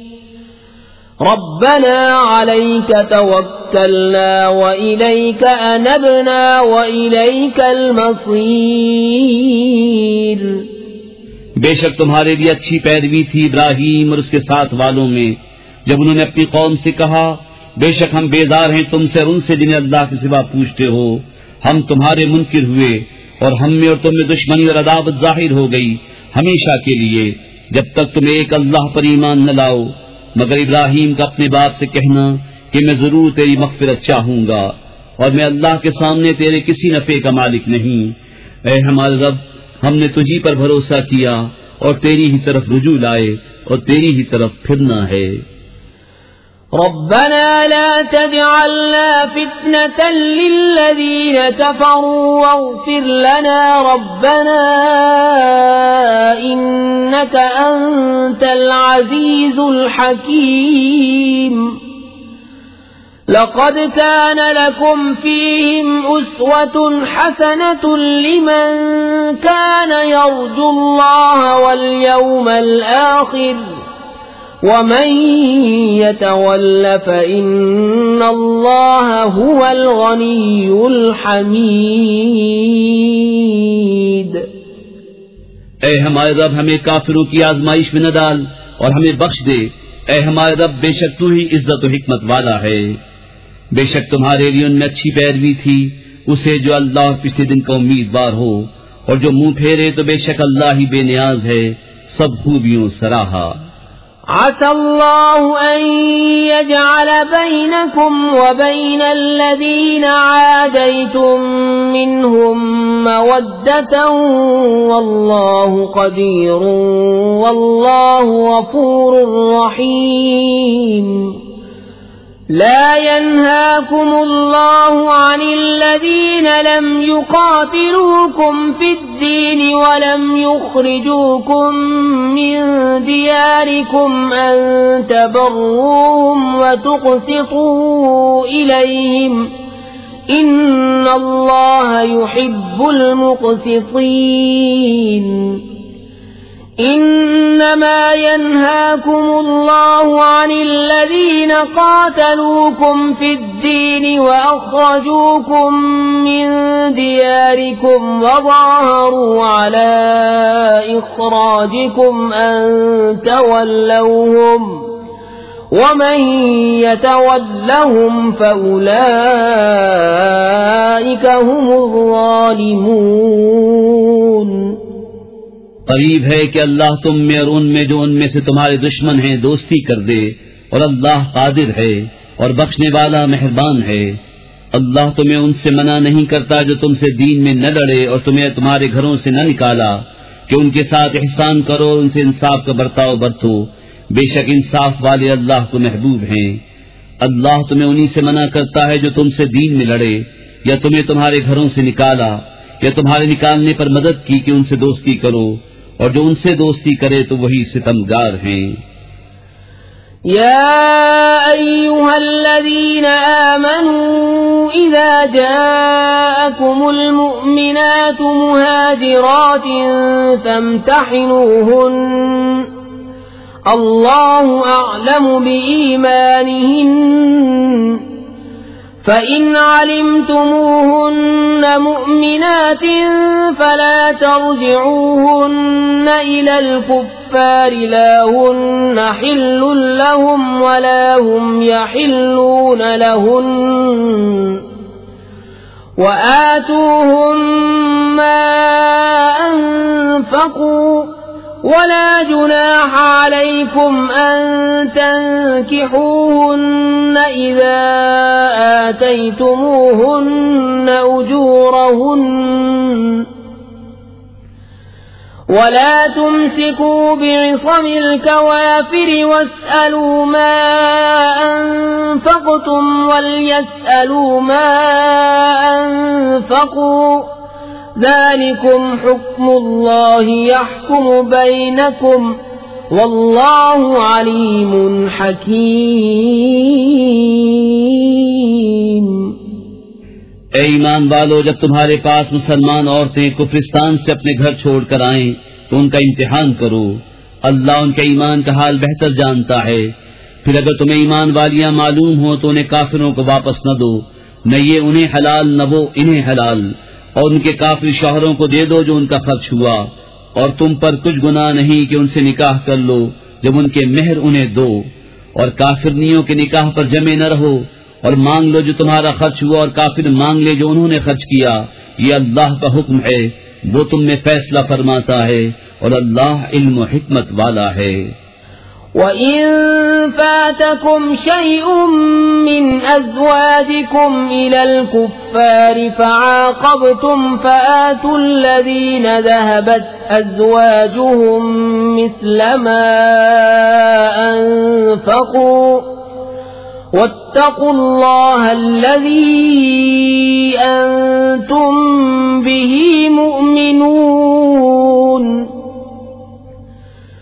रब्बना अलैक तवक्कलना व इलैक अनबना व इलैकल मसीर। बेशक तुम्हारे लिए अच्छी पैरवी थी इब्राहीम और उसके साथ वालों में, जब उन्होंने अपनी कौम से कहा, बेशक हम बेजार हैं तुमसे और उनसे जिन्हें अल्लाह के सिवा पूछते हो। हम तुम्हारे मुनकिर हुए, और हम में और तुम में दुश्मनी और अदावत जाहिर हो गई हमेशा के लिए, जब तक तुम एक अल्लाह पर ईमान न लाओ। मगर इब्राहीम का अपने बाप से कहना कि मैं जरूर तेरी मग़फ़िरत चाहूंगा, और मैं अल्लाह के सामने तेरे किसी नफे का मालिक नहीं। ऐ हमारे रब, हमने तुझी पर भरोसा किया और तेरी ही तरफ रुजू लाए और तेरी ही तरफ फिरना है। रब्बना ला तजअलना फितनतन लिल्लज़ीन कफ़रू वग़फ़िर लना रब्बना इन्नका अंतल अज़ीज़ुल हकीम। لقد كان لكم فيهم أسوة حسنة لمن كان يرجو الله واليوم الآخر ومن يتول فإن الله هو الغني الحميد. ए हमारे रब, हमें काफिरों की आजमाइश में न डाल और हमें बख्श दे। ए हमारे रब, बेशक तू ही इज्जत और हिकमत वाला है। बेशक तुम्हारे लिए उनमें अच्छी पैरवी थी उसे जो अल्लाह और पिछले दिन का उम्मीदवार हो, और जो मुंह फेरे तो बेशक अल्लाह ही बेनियाज है, सब खूबियों सराहा। असल्लाहु अन यजअल बैनकुम व बैन अल्लज़ीन आदैतुम मिनहुम मवद्दतन वल्लाहु क़दीरुन वल्लाहु गफूरुर रहीम। لا ينهاكم الله عن الذين لم يقاتلوكم في الدين ولم يخرجوكم من دياركم أن تبروهم وتقسطوا إليهم إن الله يحب المقسطين. إنما ينهاكم الله عن الذين قاتلوكم في الدين وأخرجوكم من دياركم وظاهروا على إخراجكم أن تولوهم ومن يتولهم فأولئك هم الظالمون. करीब है कि अल्लाह तुम में और उनमें जो उनमें से तुम्हारे दुश्मन हैं दोस्ती कर दे, और अल्लाह कादिर है और बख्शने वाला मेहरबान है। अल्लाह तुम्हें उनसे मना नहीं करता जो तुमसे दीन में न लड़े और तुम्हें तुम्हारे घरों से न निकाला कि उनके साथ एहसान करो और उनसे इंसाफ का बर्ताव बरतो। बेशक इंसाफ वाले अल्लाह को महबूब हैं। अल्लाह तुम्हें उन्हीं से मना करता है जो तुमसे दीन में लड़े या तुम्हें तुम्हारे घरों से निकाला या तुम्हारे निकालने पर मदद की कि उनसे दोस्ती करो, और जो उनसे दोस्ती करे तो वही सितमगार हैं। या अय्युहल्लज़ीना आमनू इज़ा जाअकुमुल मुअमिनातु मुहाजिरातिन फम्तहिनूहुन्न अल्लाहु अअलमु बिईमानिहिन्न فإن علمتموهن مؤمنات فلا ترجعوهن إلى الكفار لا هن حل لهم ولا هم يحلون لهن وآتوهم ما أنفقوا ولا جناح عليكم أن تنكحوهن إذا آتيتموهن أجورهن ولا تمسكوا بعصم الكوافر واسألوا ما أنفقتم وليسألوا ما أنفقوا ذلكم حكم الله يحكم بينكم والله عليم حكيم. ए ईमान वालो, जब तुम्हारे पास मुसलमान औरतें कुफरिस्तान से अपने घर छोड़कर आएं तो उनका इम्तिहान करो। अल्लाह उनके ईमान का हाल बेहतर जानता है। फिर अगर तुम्हें ईमान वालियां मालूम हो तो उन्हें काफिरों को वापस न दो, न ये उन्हें हलाल न वो इन्हें हलाल, और उनके काफिर शौहरों को दे दो जो उनका खर्च हुआ, और तुम पर कुछ गुनाह नहीं कि उनसे निकाह कर लो जब उनके मेहर उन्हें दो, और काफिरनियों के निकाह पर जमे न रहो, और मांग लो जो तुम्हारा खर्च हुआ और काफिर मांग ले जो उन्होंने खर्च किया। ये अल्लाह का हुक्म है, वो तुम में फैसला फरमाता है, और अल्लाह इल्म व हिकमत वाला है। وَإِن فَاتَكُمْ شَيْءٌ مِّنْ أَزْوَاجِكُمْ إِلَى الْكُفَّارِ فَعَاقَبْتُمْ فَآتُوا الَّذِينَ ذَهَبَتْ أَزْوَاجُهُم مِّثْلَ مَا أَنفَقُوا وَاتَّقُوا اللَّهَ الَّذِي أَنتُم بِهِ مُؤْمِنُونَ.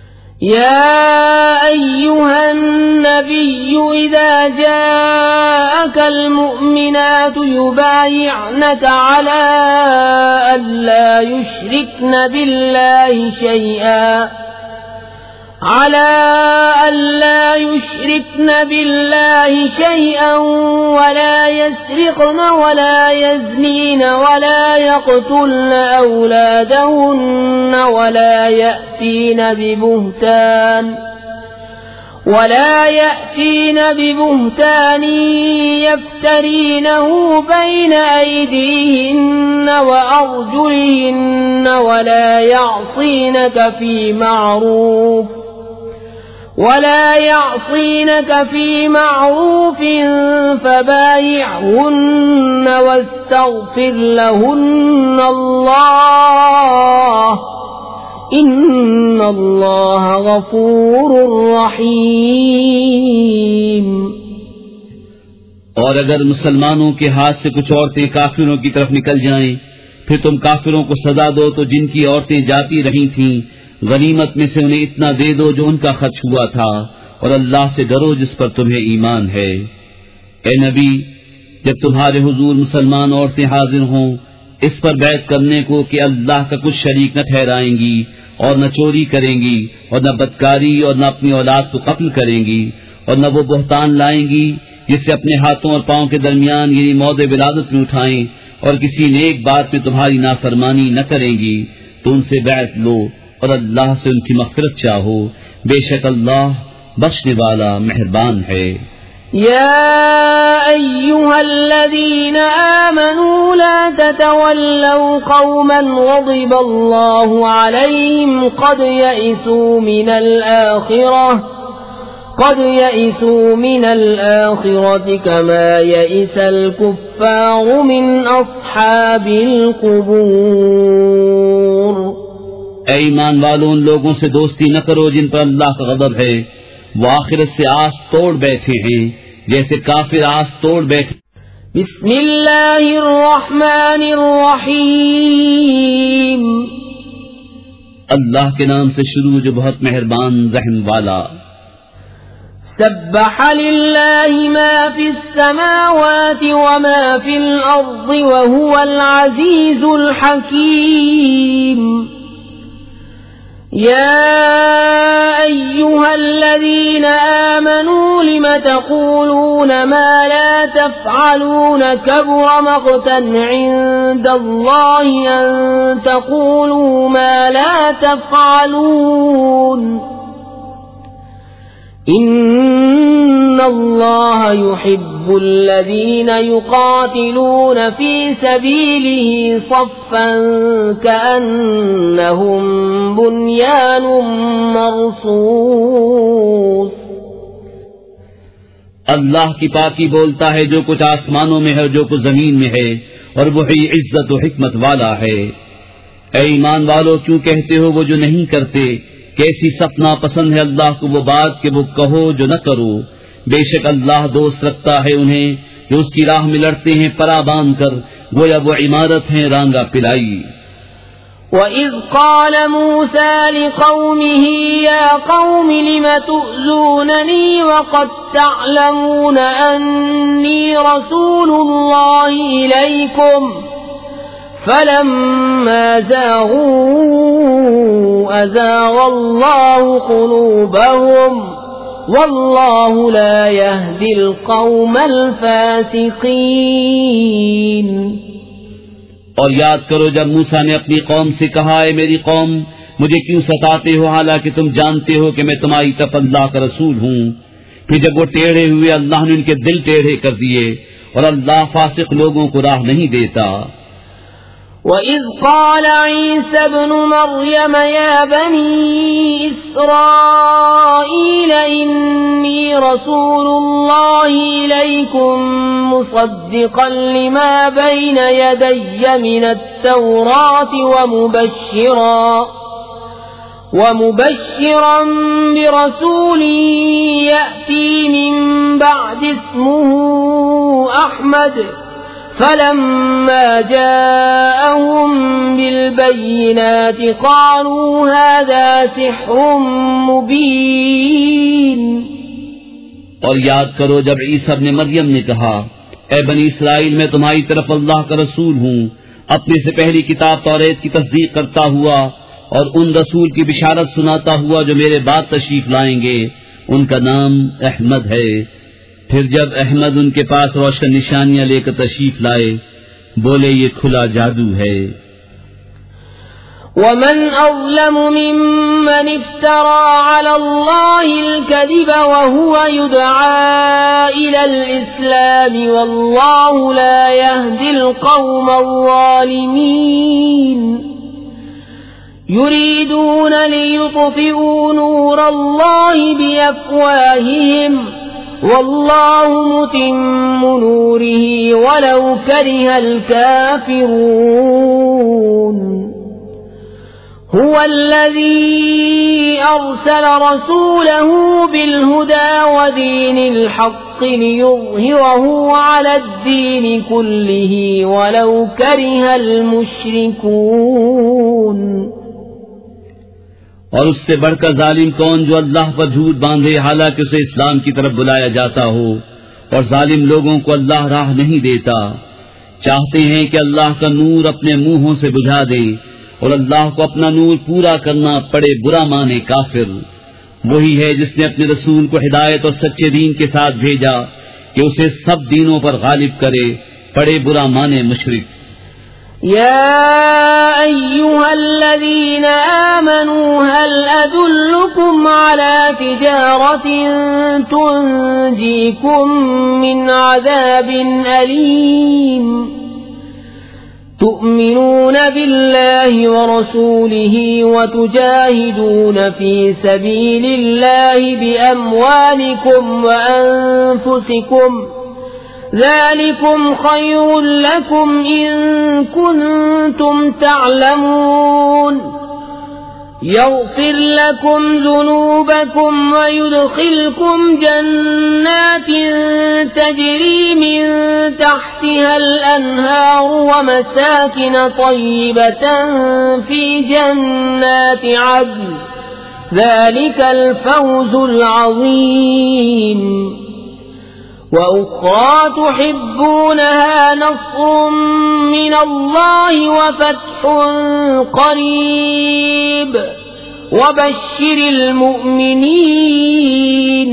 يا أيها النبي إذا جاءك جاءك المؤمنات يبايعنك على ألا يشركن بالله شيئا على ألا يشركن بالله شيئا ولا يسرقن ولا يزنين ولا يقتلن أولادهن ولا يأتين ببهتان ولا يأتين ببهتان يفترينه بين أيديهن وأرجلهن ولا يعصينك في معروف ولا يعصينك في معروف فبايعهن واستغفر لهن الله إن الله غفور रहीम। और अगर मुसलमानों के हाथ से कुछ औरतें काफिरों की तरफ निकल जाएं, फिर तुम काफिरों को सजा दो तो जिनकी औरतें जाती रही थीं गनीमत में से उन्हें इतना दे दो जो उनका खर्च हुआ था, और अल्लाह से डरो जिस पर तुम्हें ईमान है। ए नबी, जब तुम्हारे हुजूर मुसलमान औरतें हाजिर हों इस पर बैत करने को कि अल्लाह का कुछ शरीक न ठहराएंगी और न चोरी करेंगी और न बदकारी और न अपनी औलाद को कत्ल करेंगी और न वो बहतान लाएंगी जिससे अपने हाथों और पांव के दरमियान यानी मौद विलादत में उठाएं और किसी नेक बात में तुम्हारी नाफरमानी न करेंगी, तो उनसे बैत लो और अल्लाह से उनकी मग़फ़िरत चाहो। बेशक अल्लाह बख्शने वाला मेहरबान है। या अय्युहल्लज़ीना आमनू ला ततवल्लौ कौमन ग़ज़िबल्लाहु अलैहिम क़द यइसू मिनल आखिरह قد يئسوا من الآخرة كما يئس الكفار من أصحاب القبور। ऐ ईमान वालों, उन लोगों से दोस्ती न करो जिन पर अल्लाह का गज़ब है, वो आखिरत से आस तोड़ बैठे हैं जैसे काफिर आस तोड़ बैठे। बिस्मिल्लाहिर्रहमानिर्रहीम। अल्लाह के नाम से शुरू जो बहुत मेहरबान रहम वाला। सब्बह लिल्लाहि मा फिस समावाति व मा फिल अर्ज़ि व हुवल अज़ीज़ुल हकीम। या अय्युहल्लज़ीना आमनू लिम तक़ूलून मा ला तफ़अलून कबुर मक़तन इंदल्लाहि अन तक़ूलू मा ला तफ़अलून इन्नल्लाह युहिब्बुल्लज़ीना युक़ातिलून फ़ी सबीलिही सफ़्फ़न कअन्नहुम बुन्यानुम मरसूस। अल्लाह की पाकी बोलता है जो कुछ आसमानों में है और जो कुछ जमीन में है, और वही इज्जत और हिकमत वाला है। ऐ ईमान वालों, क्यों कहते हो वो जो नहीं करते? कैसी सपना पसंद है अल्लाह को वो बात कि वो कहो जो न करो। बेशक अल्लाह दोस्त रखता है उन्हें जो उसकी राह में लड़ते हैं परा बांध कर, गोया वो इमारत है रांगा पिलाई। वइज़ क़ाल मूसा लिक़ौमिही या क़ौमि लिम तु'ज़ूननी वक़द तअलमून अन्नी रसूलुल्लाहि इलैकुम फलम्मा ज़ाग़ू अज़ाग़ल्लाहु क़ुलूबहुम वल्लाहु ला यहदिल क़ौमल फ़ासिक़ीन। और याद करो जब मूसा ने अपनी कौम से कहा, है मेरी कौम मुझे क्यों सताते हो हालांकि तुम जानते हो कि मैं तुम्हारी तरफ अल्लाह का रसूल हूँ। फिर जब वो टेढ़े हुए अल्लाह ने उनके दिल टेढ़े कर दिए, और अल्लाह फासिक लोगों को राह नहीं देता। वइज़ क़ाल ईसा इब्नु मर्यम या बनी इस्राईल इन्नी रसूलुल्लाहि इलैकुम मुसद्दिक़न लिमा बैन यदय्य मिनत-तौराति व मुबश्शिरन व मुबश्शिरन बिरसूलिन यअती मिन बअदि इस्मुहु अहमद फलम्मा जाअहुम बिलबय्यिनाति क़ालू हाज़ा सिह्रुम मुबीन। और याद करो जब ईसा इब्न मरियम ने कहा, ए बनी इसराइल, मैं तुम्हारी तरफ अल्लाह का रसूल हूँ, अपने से पहली किताब तौरेत की तस्दीक करता हुआ और उन रसूल की बिशारत सुनाता हुआ जो मेरे बाद तशरीफ लाएंगे। उनका नाम अहमद है। फिर जब अहमद उनके पास रोशन निशानियां लेकर तशरीफ लाए, बोले ये खुला जादू है। वमन अज़लमु मिम्मन इफ्तरा अला अल्लाहिल कज़िब वहुवा युदआ इलल इस्लाम वल्लाहु ला यहदिल क़ौमल ज़ालिमीन युरीदून लियुत्फ़िऊ नूरल्लाहि बिअफ़वाहिहिम वल्लाहु मुतिम्मु नूरिही वलौ करिहल काफ़िरून हुवल्लज़ी अरसल रसूलहु बिलहुदा वदीनिल हक़्क़ लियुज़हिरहु अलद्दीनि कुल्लिही वलौ करिहल मुश्रिकून। और उससे बढ़कर जालिम कौन जो अल्लाह पर झूठ बांधे हालांकि उसे इस्लाम की तरफ बुलाया जाता हो, और जालिम लोगों को अल्लाह राह नहीं देता। चाहते हैं कि अल्लाह का नूर अपने मुंहों से बुझा दे और अल्लाह को अपना नूर पूरा करना पड़े, बुरा माने काफिर। वही है जिसने अपने रसूल को हिदायत और सच्चे दीन के साथ भेजा कि उसे सब दीनों पर गालिब करे, पड़े बुरा माने मुशरिक। या अय्युहल्लज़ीन आमनू हल अदुल्लुकुम अला तिजारतिन तुंजीकुम मिन अज़ाबिन अलीम तु'मिनून बिल्लाहि व रसूलिही व तुजाहिदून फी सबीलिल्लाहि बिअम्वालिकुम व अनफुसिकुम ज़ालिकुम खैरुल लकुम इन कुंतुम तअलमून यग़फिर लकुम ज़ुनूबकुम व युदखिलकुम जन्नातिन तजरी मिन तहतिहल अनहार व मसाकिन तय्यबतन फी जन्नाति अदन ज़ालिकल फ़ौज़ुल अज़ीम। वउख़रा तुहिब्बूनहा नस्रुम मिनल्लाहि व फ़त्हुन क़रीब वबश्शिरिल मुअमिनीन।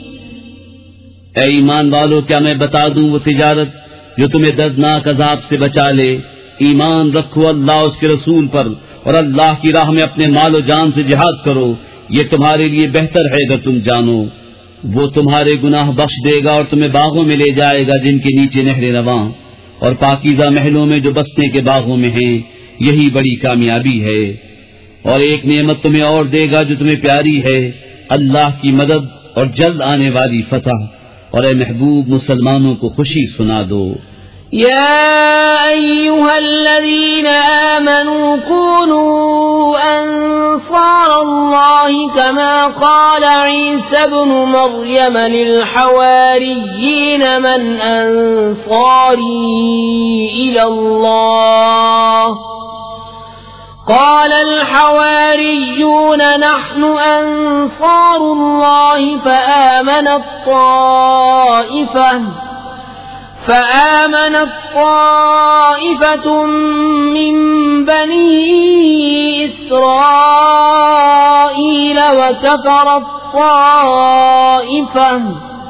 ऐ ईमान वालों, क्या मैं बता दूं वो तिजारत जो तुम्हें दर्दनाक अजाब से बचा ले। ईमान रखो अल्लाह उसके रसूल पर और अल्लाह की राह में अपने मालो जान से जिहाद करो, ये तुम्हारे लिए बेहतर है अगर तुम जानो। वो तुम्हारे गुनाह बख्श देगा और तुम्हें बागों में ले जाएगा जिनके नीचे नहरें रवां, और पाकीज़ा महलों में जो बसने के बागों में हैं। यही बड़ी कामयाबी है। और एक नेमत तुम्हें और देगा जो तुम्हें प्यारी है, अल्लाह की मदद और जल्द आने वाली फतह। और ए महबूब, मुसलमानों को खुशी सुना दो। या अय्युहल्लज़ीन आमनू कूनू अंसारल्लाहि कमा क़ाल ईसा इब्नु मर्यम लिल हवारिय्यीन मन अंसारी इलल्लाह قال الحواريون نحن أنصار الله فآمنت طائفة فآمنت طائفة من بني إسرائيل وكفرت طائفة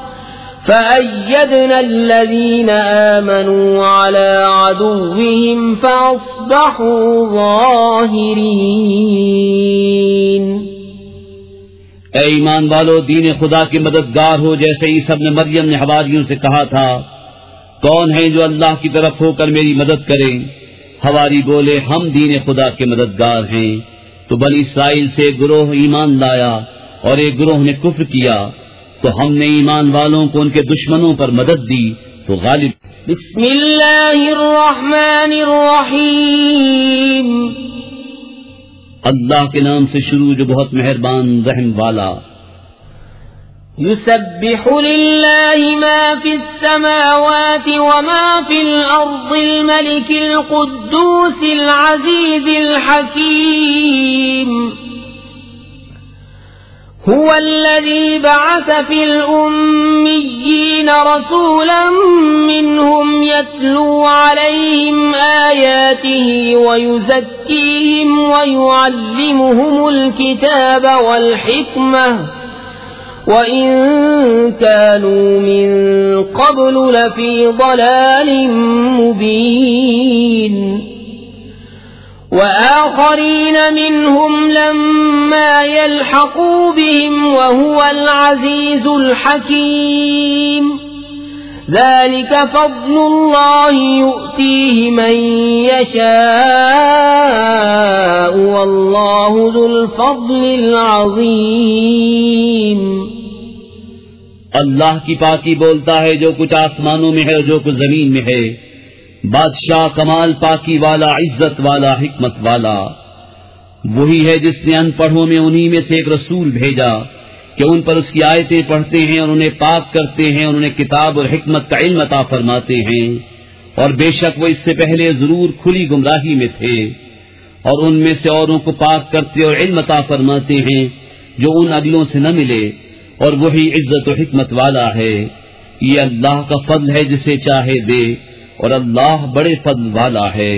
فأيدنا الذين آمنوا على عدوهم فأصبحوا ظاهرين। ऐ ईमान वालो, दीन खुदा के मददगार हो जैसे ईसा इब्न मरियम ने हवारियों से कहा था, कौन है जो अल्लाह की तरफ होकर मेरी मदद करे। हवारी बोले, हम दीन खुदा के मददगार हैं। तो बनी इस्राइल से एक गुरोह ईमान लाया और एक गुरोह ने कुफ्र किया, तो हमने ईमान वालों को उनके दुश्मनों पर मदद दी तो गालिब। बिस्मिल्लाहिर्रहमानिर्रहीम। अल्लाह के नाम से शुरू जो बहुत मेहरबान रहम वाला। युसब्बिहु लिल्लाहि मा फिस समावाति व मा फिल अर्दिल मलिकिल कुद्दूसिल अज़ीज़िल हकीम। हुवल्लज़ी बअस फिल उम्मिय्यीन रसूलन मिनहुम यत्लू अलैहिम आयातिही व युज़क्कीहिम व युअल्लिमुहुमुल किताब वल हिकमह व इन कानू मिन क़ब्लु लफ़ी ज़लालिम मुबीन व आख़रीन मिनहुम लम्मा यल्हक़ू बिहिम व हुवल अज़ीज़ुल हकीम ज़ालिक फ़ज़्लुल्लाहि यु'तीहि मन यशाअु वल्लाहु ज़ुल फ़ज़्लिल अज़ीम। अल्लाह की पाकी बोलता है जो कुछ आसमानों में है और जो कुछ जमीन में है। बादशाह कमाल पाकी वाला, इज्जत वाला, हिकमत वाला वही है जिसने अनपढ़ों में उन्हीं में से एक रसूल भेजा कि उन पर उसकी आयतें पढ़ते हैं और उन्हें पाक करते हैं और उन्हें किताब और हिकमत का इल्म अता फरमाते हैं। और बेशक वो इससे पहले जरूर खुली गुमराही में थे। और उनमें से औरों को पाक करते और इल्म अता फरमाते हैं जो उन अगलों से न मिले। और वही इज्जत और हिकमत वाला है। ये अल्लाह का फضل है जिसे चाहे दे, और अल्लाह बड़े फضل वाला है।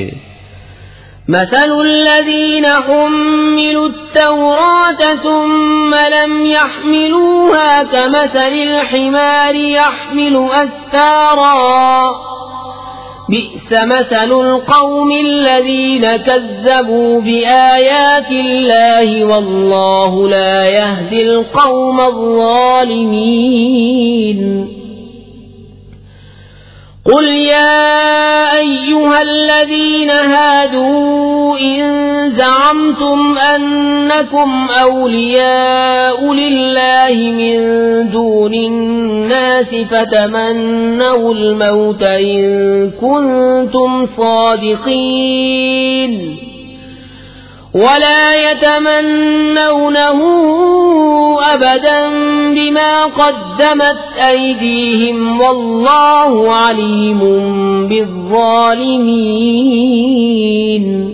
मसलुल्लज़ीन हुम्मिलुत-तौरात सुम्म लम यहमिलूहा कमसलिल हिमारि यहमिलु अस्फारा बि'स मसलुल क़ौमिल्लज़ीन कज़्ज़बू बिआयातिल्लाहि वल्लाहु ला यहदिल क़ौमज़-ज़ालिमीन। قل يا أيها الذين هادوا إن زعمتم أنكم أولياء لله من دون الناس فتمنوا الموت إن كنتم صادقين ولا يتمنونه أبدا بما قدمت أيديهم والله عليم بالظالمين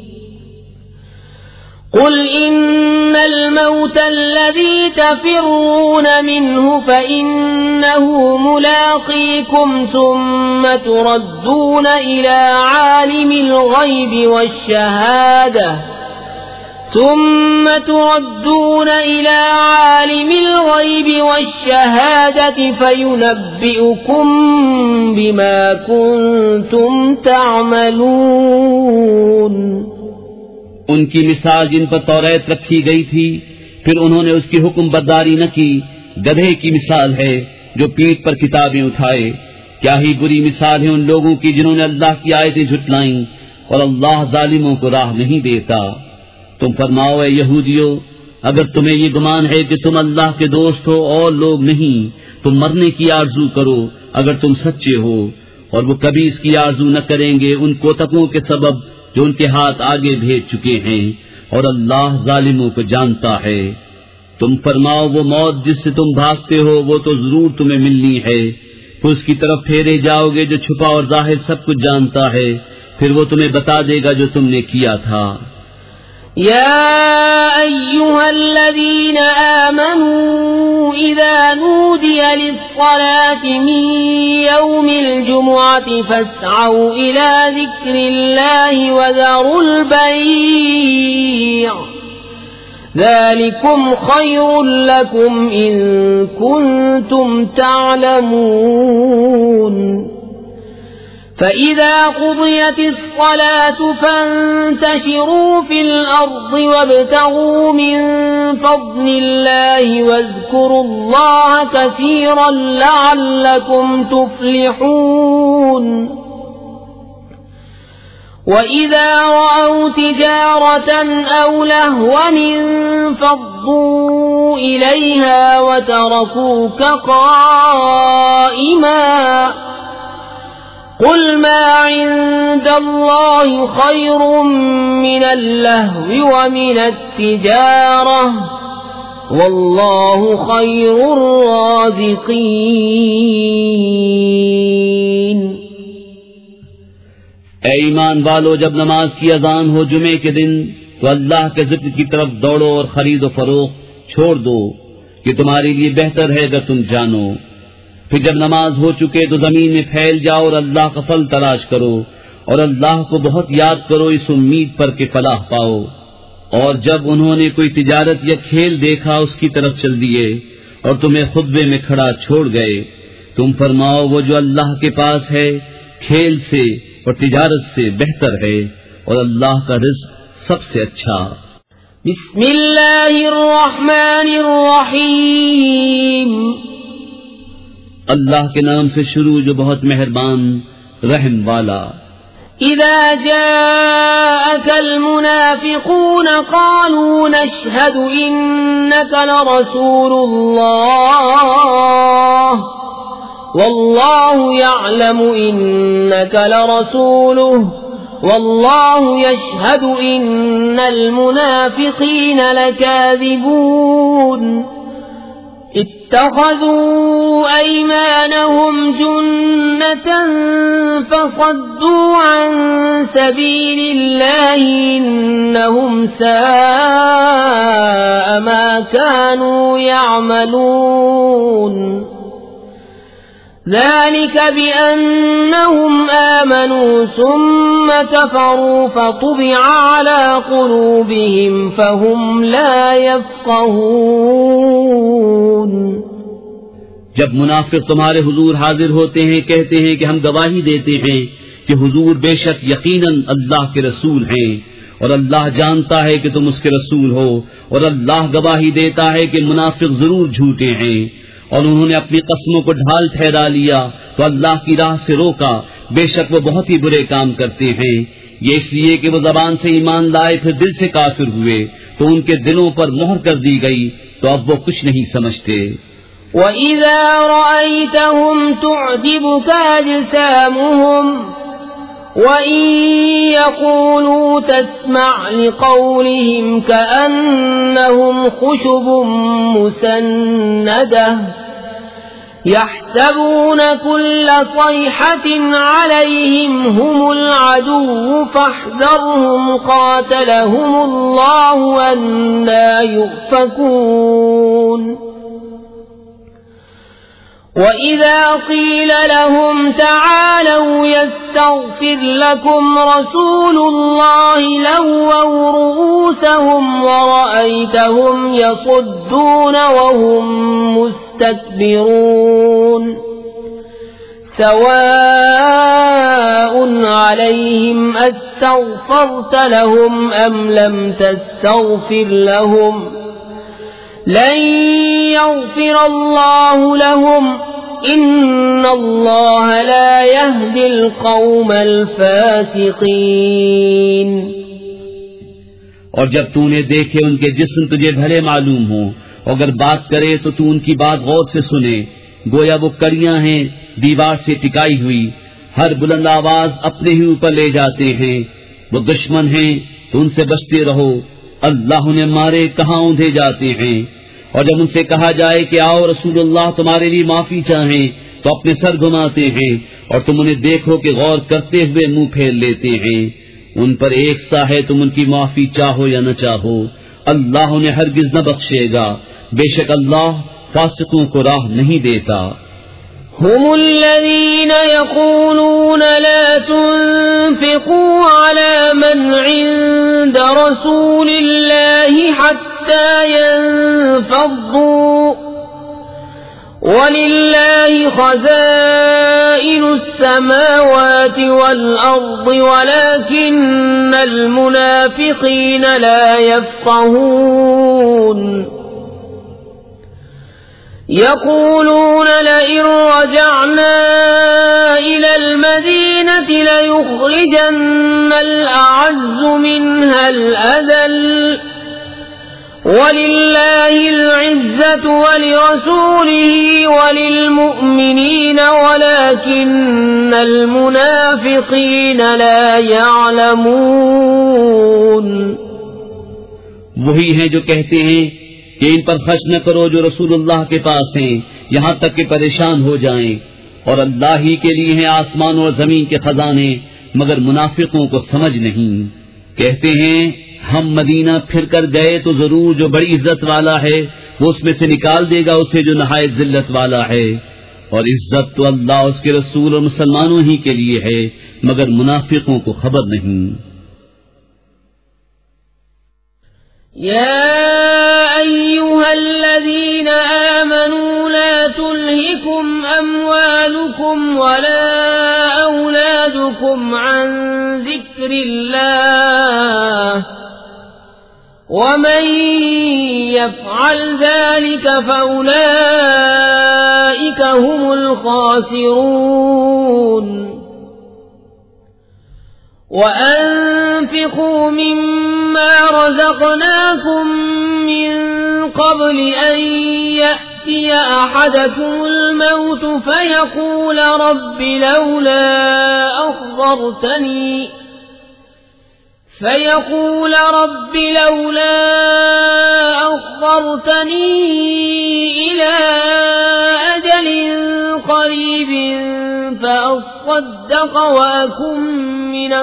قل إن الموت الذي تفرون منه فإنه ملاقيكم ثم تردون إلى عالم الغيب والشهادة ثم تردون إلى عالم الغيب والشهادة فينبئكم بما كنتم تعملون। उनकी मिसाल जिन पर तौरात रखी गई थी फिर उन्होंने उसकी हुक्म बरदारी न की, गधे की मिसाल है जो पीठ पर किताबें उठाए। क्या ही बुरी मिसाल है उन लोगों की जिन्होंने अल्लाह की आयतें झुटलाईं और अल्लाह जालिमों को राह नहीं देता। तुम फरमाओ ऐ यहूदियों, अगर तुम्हें ये गुमान है कि तुम अल्लाह के दोस्त हो और लोग नहीं, तुम मरने की आरजू करो अगर तुम सच्चे हो। और वो कभी इसकी आरजू न करेंगे उन कोतकों के सबब जो उनके हाथ आगे भेज चुके हैं, और अल्लाह जालिमों को जानता है। तुम फरमाओ वो मौत जिससे तुम भागते हो वो तो जरूर तुम्हें मिलनी है, फिर उसकी तरफ फेरे जाओगे जो छुपा और जाहिर सब कुछ जानता है, फिर वो तुम्हें बता देगा जो तुमने किया था। या अय्युहल्लज़ीन आमनू इज़ा नूदिया लिस्सलाति मिन यौमिल जुमुअति फस्अऊ इला ज़िक्रिल्लाहि वज़रुल बैअ ज़ालिकुम खैरुल लकुम इन कुंतुम तअलमून। فإذا قضيت الصلاة فانتشروا في الأرض وابتغوا من فضل الله واذكروا الله كثيرا لعلكم تفلحون وإذا رأوا تجارة أو لهوا انفضوا إليها وتركوك قائما قل ما عند الله خير من اللهو ومن التجارة والله خير الرازقين। ऐ ईमान वालो, जब नमाज की अजान हो जुमे के दिन तो अल्लाह के जिक्र की तरफ दौड़ो और खरीदो फरोख्त छोड़ दो कि तुम्हारे लिए बेहतर है अगर तुम जानो। फिर जब नमाज हो चुके तो जमीन में फैल जाओ और अल्लाह का फल तलाश करो और अल्लाह को बहुत याद करो इस उम्मीद पर कि फलाह पाओ। और जब उन्होंने कोई तिजारत या खेल देखा उसकी तरफ चल दिए और तुम्हें खुतबे में खड़ा छोड़ गए। तुम फरमाओ वो जो अल्लाह के पास है खेल से और तिजारत से बेहतर है और अल्लाह का रिज़्क़ सबसे अच्छा। बिस्मिल्लाहिर्रहमानिर्रहीम। अल्लाह के नाम से शुरू जो बहुत मेहरबान रहम वाला। इज़ा जाअकल मुनाफ़िक़ून क़ालू नशहदु इन्नका लरसूलुल्लाह वल्लाहु यअलमु इन्नका लरसूलुहु वल्लाहु यशहदु इन्नल मुनाफ़िक़ीन लकाज़िबून। इत्तख़ज़ू अयमानहुम जुन्नतन फसद्दू अन सबीलिल्लाहि इन्नहुम साअ मा कानू यअमलून। ذلك بأنهم آمنوا ثم كفروا فطبع على قلوبهم فهم لا يفقهون। जब मुनाफिक तुम्हारे हुजूर हाजिर होते हैं कहते हैं कि हम गवाही देते हैं कि हुजूर बेशक यकीनन अल्लाह के रसूल हैं और अल्लाह जानता है कि तुम उसके रसूल हो और अल्लाह गवाही देता है कि मुनाफिक जरूर झूठे हैं। और उन्होंने अपनी कस्मों को ढाल ठहरा लिया तो अल्लाह की राह से रोका, बेशक वो बहुत ही बुरे काम करते हैं। ये इसलिए कि वो जबान से ईमान लाए फिर दिल से काफिर हुए तो उनके दिलों पर मोहर कर दी गई तो अब वो कुछ नहीं समझते। वइज़ा रअयतहुम तुअजिबुका अजसामुहुम वइन यक़ूलू तस्मअ लिक़ौलिहिम कअन्नहुम खुशुबुम मुसन्नदह यहसबून कुल्ल सयहतिन अलैहिम हुमुल अदुव्वु फहज़रहुम क़ातलहुमुल्लाहु अन्ना युफ़कून। وَإِذَا قِيلَ لَهُمْ تَعَالَوْا يَسْتَغْفِرْ لَكُمْ رَسُولُ اللَّهِ لَوَّوْا رُءُوسَهُمْ وَرَأَيْتَهُمْ يَصُدُّونَ وَهُمْ مُسْتَكْبِرُونَ سَوَاءٌ عَلَيْهِمْ أَسْتَغْفَرْتَ لَهُمْ أَمْ لَمْ تَسْتَغْفِرْ لَهُمْ لن يغفر الله لهم إن الله لا يهدي القوم الفاسقين। और जब तूने देखे उनके जिस्म तुझे भले मालूम हो, अगर बात करे तो तू उनकी बात गौर से सुने, गोया वो कड़ियां हैं दीवार से टिकाई हुई, हर बुलंद आवाज अपने ही ऊपर ले जाते हैं। वो दुश्मन हैं तो उनसे बचते रहो, अल्लाह उन्हें मारे कहाँ ऊंधे जाते हैं। और जब उनसे कहा जाए कि आओ रसूलुल्लाह तुम्हारे लिए माफी चाहें तो अपने सर घुमाते हैं और तुम उन्हें देखो कि गौर करते हुए मुंह फेर लेते हैं। उन पर एक सा है तुम उनकी माफी चाहो या न चाहो, अल्लाह उन्हें हरगिज न बख्शेगा, बेशक अल्लाह फासिकों को राह नहीं देता। हुमुल्लज़ीना यक़ूलून ला तुन्फ़िक़ू अला मन इंद रसूलिल्लाहि हत्ता यंफ़द्दू वलिल्लाहि ख़ज़ाइनुस समावाति वल अर्दि वलाकिन्नल मुनाफ़िक़ीन ला यफ़क़हून। यक़ूलून लइन रजअना इलल मदीनति लयुख़रिजन्नल अअज़्ज़ु मिन्हल अज़ल वलिल्लाहिल इज़्ज़तु वलिरसूलिही वलिलमुअ्मिनीन वलाकिन्नल मुनाफ़िक़ीन ला यअलमून। वही हैं जो कहते हैं कि इन पर खर्च न करो जो रसूलुल्लाह के पास हैं, यहाँ तक कि परेशान हो जाएं, और अल्लाह ही के लिए हैं आसमान और जमीन के खजाने, मगर मुनाफिकों को समझ नहीं। कहते हैं हम मदीना फिर कर गए तो जरूर जो बड़ी इज्जत वाला है वो उसमें से निकाल देगा उसे जो नहायत जिल्लत वाला है। और इज्जत तो अल्लाह, उसके रसूल और मुसलमानों ही के लिए है, मगर मुनाफिकों को खबर नहीं। या अय्युहल्लज़ीना आमनू ला तुल्हिकुम अम्वालुकुम वला औलादुकुम अन ज़िक्रिल्लाह वमन यफ़अल ज़ालिका फ़उलाइका हुमुल ख़ासिरून। वअन्फ़िक़ू मिम्मा रज़क़नाकुम मिन क़ब्लि अन यअतिय अहदकुमुल मौत फ़यक़ूल रब्बि लौला अख़्ख़रतनी فيقول رب لولا أخرتني إلى أجل قريب فأصدق وأكن من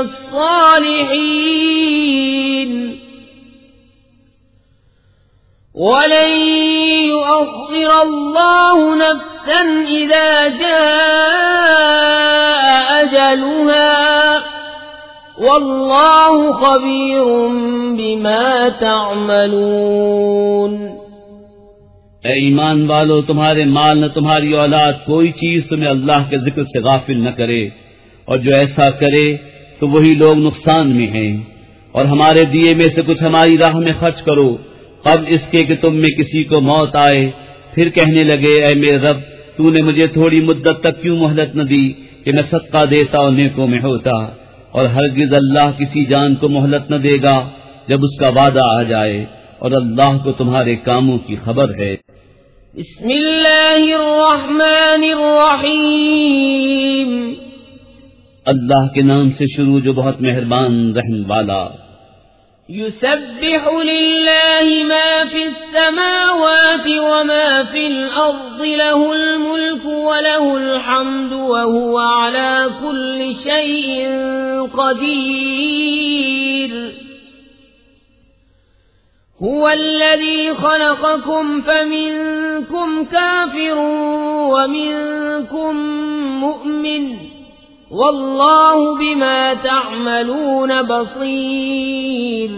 الصالحين ولن يؤخر الله نفسا إذا جاء أجلها वल्लाहु खबीरुम बिमा तामलून। ऐ ईमान वालो, तुम्हारे माल न तुम्हारी औलाद कोई चीज तुम्हें अल्लाह के जिक्र से गाफिल न करे, और जो ऐसा करे तो वही लोग नुकसान में हैं। और हमारे दिए में से कुछ हमारी राह में खर्च करो, कब इसके कि तुम में किसी को मौत आए, फिर कहने लगे ऐ मेरे रब, तूने मुझे थोड़ी मुद्दत तक क्यों मोहलत न दी कि मैं सदका देता और नेकों में होता। और हरगिज अल्लाह किसी जान को मोहलत न देगा जब उसका वादा आ जाए, और अल्लाह को तुम्हारे कामों की खबर है। बिस्मिल्लाहिर्रहमानिर्रहीम। अल्लाह के नाम से शुरू जो बहुत मेहरबान रहम वाला। युसब्बिहु लिल्लाहि मा फिस समावाति व मा फिल अर्दि लहुल मुल्कु व लहुल हम्दु व हुवा अला कुल्लि शैइन क़दीर। हुवल्लज़ी ख़लक़कुम फमिनकुम काफ़िरुन व मिनकुम मुअमिन वल्लाहु बिमा तअमलून बसीर।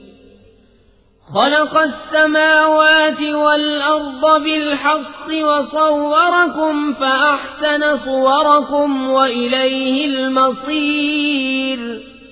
खलक़स समावाति वल अर्द बिल हक़्क़ि व सव्वरकुम फ़अहसन सुवरकुम व इलैहिल मसीर।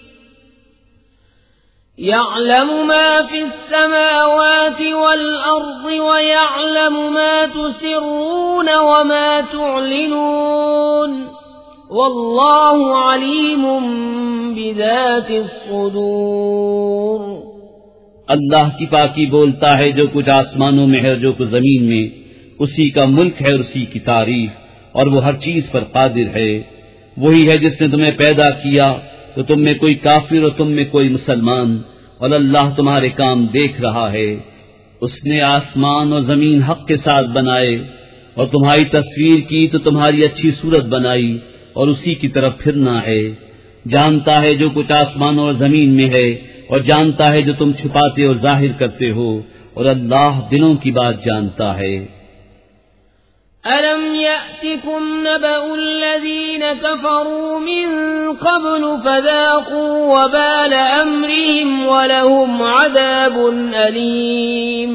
यअलमु मा फिस समावाति वल अर्द व यअलमु मा तुसिर्रून व मा तुअलिनून वल्लाहु अलीमुम बिज़ातिस सुदूर। अल्लाह की पाकी बोलता है, जो कुछ आसमानों में है और जो कुछ जमीन में, उसी का मुल्क है और उसी की तारीफ, और वो हर चीज पर कादिर है। वही है जिसने तुम्हें पैदा किया तो तुम में कोई काफिर और तुम में कोई मुसलमान, और अल्लाह तुम्हारे काम देख रहा है। उसने आसमान और जमीन हक के साथ बनाए और तुम्हारी तस्वीर की तो तुम्हारी अच्छी सूरत बनाई, और उसी की तरफ फिरना है। जानता है जो कुछ आसमानों और जमीन में है, और जानता है जो तुम छुपाते और जाहिर करते हो, और अल्लाह दिलों की बात जानता है। अलम यअतिकुम नबउल्लज़ीन कफ़रू मिन क़ब्लु फ़ज़ाक़ू वबाल अम्रिहिम वलहुम अज़ाबुन अलीम।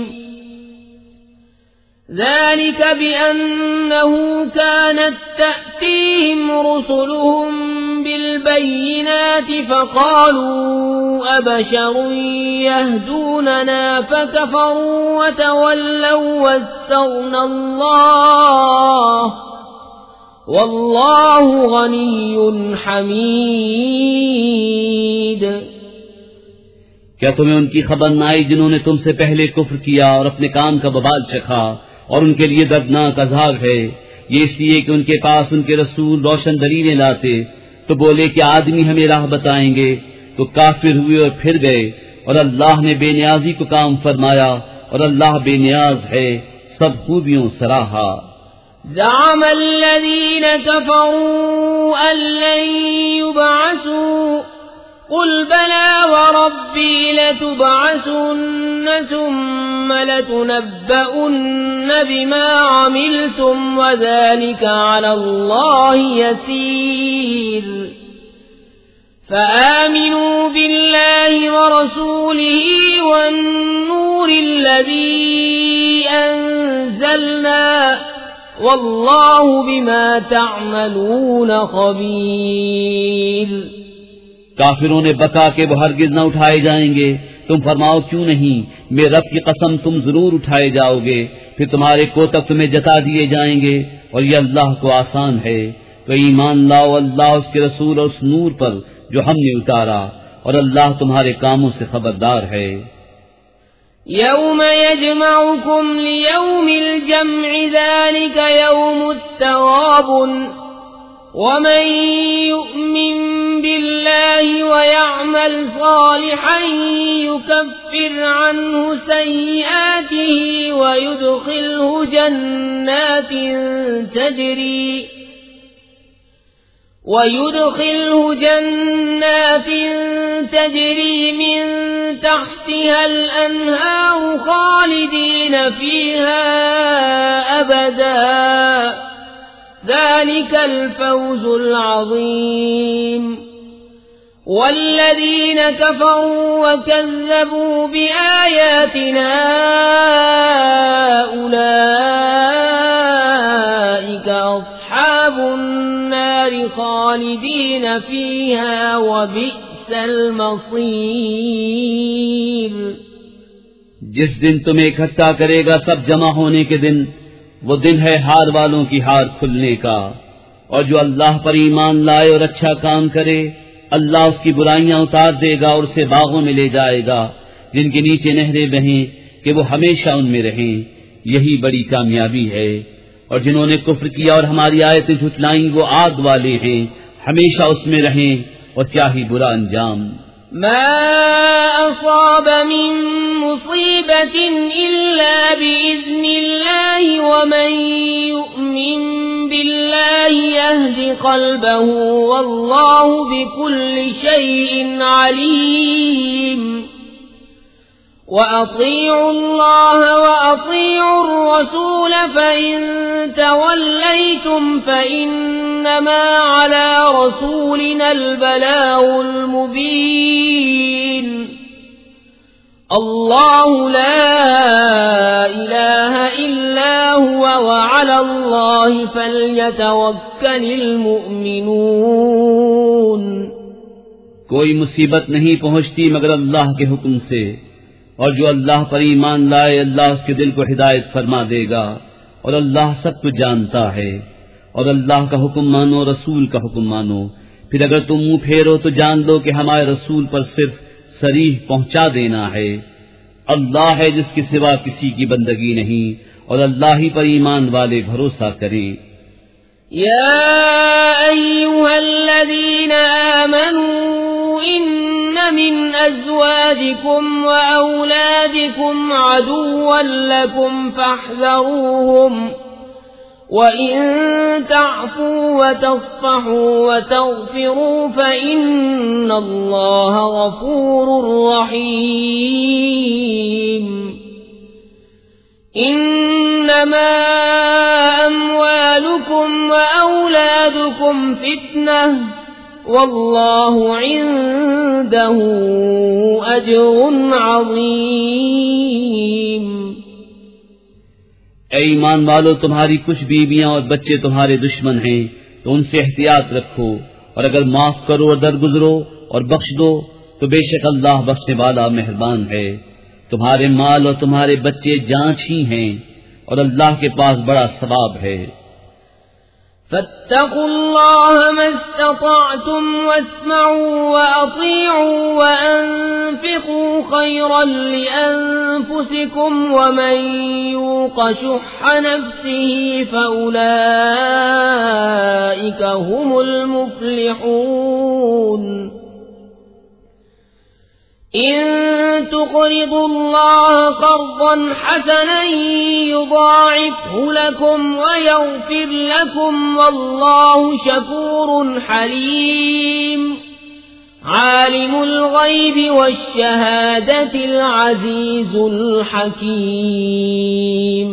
ذلك بأنه كانت تأتيهم رسلهم بالبينات فقالوا أبشر يهدوننا فكفروا وتولوا واستغنى الله والله غني حميد। क्या तुम्हें उनकी खबर न आई जिन्होंने तुमसे पहले कुफ्र किया और अपने काम का बवाल चखा, और उनके लिए दर्दनाक अज़ाब है। ये इसलिए कि उनके पास उनके रसूल रोशन दलीलें लाते तो बोले कि आदमी हमें राह बताएंगे, तो काफिर हुए और फिर गए। और अल्लाह ने बेनियाजी को काम फरमाया, और अल्लाह बेनियाज है, सब खूबियों सराहा। ज़अमल्लज़ीन कफ़रू अल्लन युबअसू قل بلى وربي لتبعثن ثم لتنبؤن بما عملتم وذلك على الله يسير فآمنوا بالله ورسوله والنور الذي أنزلنا والله بما تعملون خبير। काफिरों ने बका के वो हरगिज न उठाए जाएंगे। तुम फरमाओ क्यों नहीं, मेरे रब की कसम तुम जरूर उठाए जाओगे, फिर तुम्हारे कोतक तुम्हें जता दिए जाएंगे और ये अल्लाह को आसान है। तो ईमान लाओ अल्लाह उसके रसूल और उस नूर पर जो हमने उतारा, और अल्लाह तुम्हारे कामों से खबरदार है। यौम यजमउकुम लियौमिल जम्इ ज़ालिका यौमुत्तग़ाबुन वमन यु'मिन बिल्लाहि वयअमल सालिहन युकफ्फिर अन्हु सय्यिआतिहि वयुदखिलहु जन्नातिन तजरी ويدخله جنات تجري من تحتها الأنهار خالدين فيها أبدا ذلك الفوز العظيم والذين كفروا وكذبوا بآياتنا أولئك أصحاب النار خالدين فيها وبئس المصير। जिस दिन तुम्हें इकट्ठा करेगा सब जमा होने के दिन, वो दिन है हार वालों की हार खुलने का। और जो अल्लाह पर ईमान लाए और अच्छा काम करे, अल्लाह उसकी बुराइयां उतार देगा और उसे बागों में ले जाएगा जिनके नीचे नहरें बहें कि वो हमेशा उनमें रहें। यही बड़ी कामयाबी है। और जिन्होंने कुफ्र किया और हमारी आयतें झुटलाईं वो आग वाले हैं, हमेशा उसमें रहें, और क्या ही बुरा अंजाम। मा असाब मिन मुसीबतिन इल्ला बिइज़्निल्लाहि वमन यु'मिन बिल्लाहि यहदि क़ल्बहु वल्लाहु बिकुल्लि शैइन अलीम। वअतीअू अल्लाह वअतीअू अर्रसूल फ़इन तवल्लैतुम फ़इन्नमा अला रसूलिनल बलागुल मुबीन। अल्लाहु ला इलाहा इल्ला हुवा वअला अल्लाहि फ़ल्यतवक्कलिल मुअ्मिनून। कोई मुसीबत नहीं पहुंचती मगर अल्लाह के हुक्म से, और जो अल्लाह पर ईमान लाए अल्लाह उसके दिल को हिदायत फरमा देगा, और अल्लाह सब कुछ जानता है। और अल्लाह का हुक्म मानो, रसूल का हुक्म मानो। फिर अगर तुम मुंह फेरो तो जान लो कि हमारे रसूल पर सिर्फ सरीह पहुंचा देना है। अल्लाह है जिसके सिवा किसी की बंदगी नहीं, और अल्लाह ही पर ईमान वाले भरोसा करें। या अय्युहल्लज़ीना आमनू इन्न मिन अज़वाजिकुम व औलादिकुम अदुव्वन लकुम फहज़रूहुम व इन तअफू व तस्फ़हू व तग़फ़िरू फ़इन्नल्लाह गफ़ूरुर रहीम। इन्नमा अम्वालुकुम व औलादुकुम फितनह वल्लाहु इंदहु अज्रुन अज़ीम। ऐ ईमान वालो, तुम्हारी कुछ बीवियां और बच्चे तुम्हारे दुश्मन हैं, तो उनसे एहतियात रखो, और अगर माफ करो और दरगुजरो और बख्श दो तो बेशक अल्लाह बख्शने वाला मेहरबान है। तुम्हारे माल और तुम्हारे बच्चे जांच ही हैं, और अल्लाह के पास बड़ा सवाब है। फत्तकुल्लाह मस्ततअतुम वस्मऊ वअतीअू वअन्फिकू खैरन लिअन्फुसिकुम वमन यूक़ शुह्ह नफ्सिही फउलाइक हुमुल मुफ्लिहून। इन तुक़रिदुल्लाह क़र्ज़न हसनन युज़ाइफ़हु लकुम वयग़फ़िर लकुम वल्लाहु शकूरुन हलीम। आलिमुल गैबि वश्शहादतिल अज़ीज़ुल हकीम।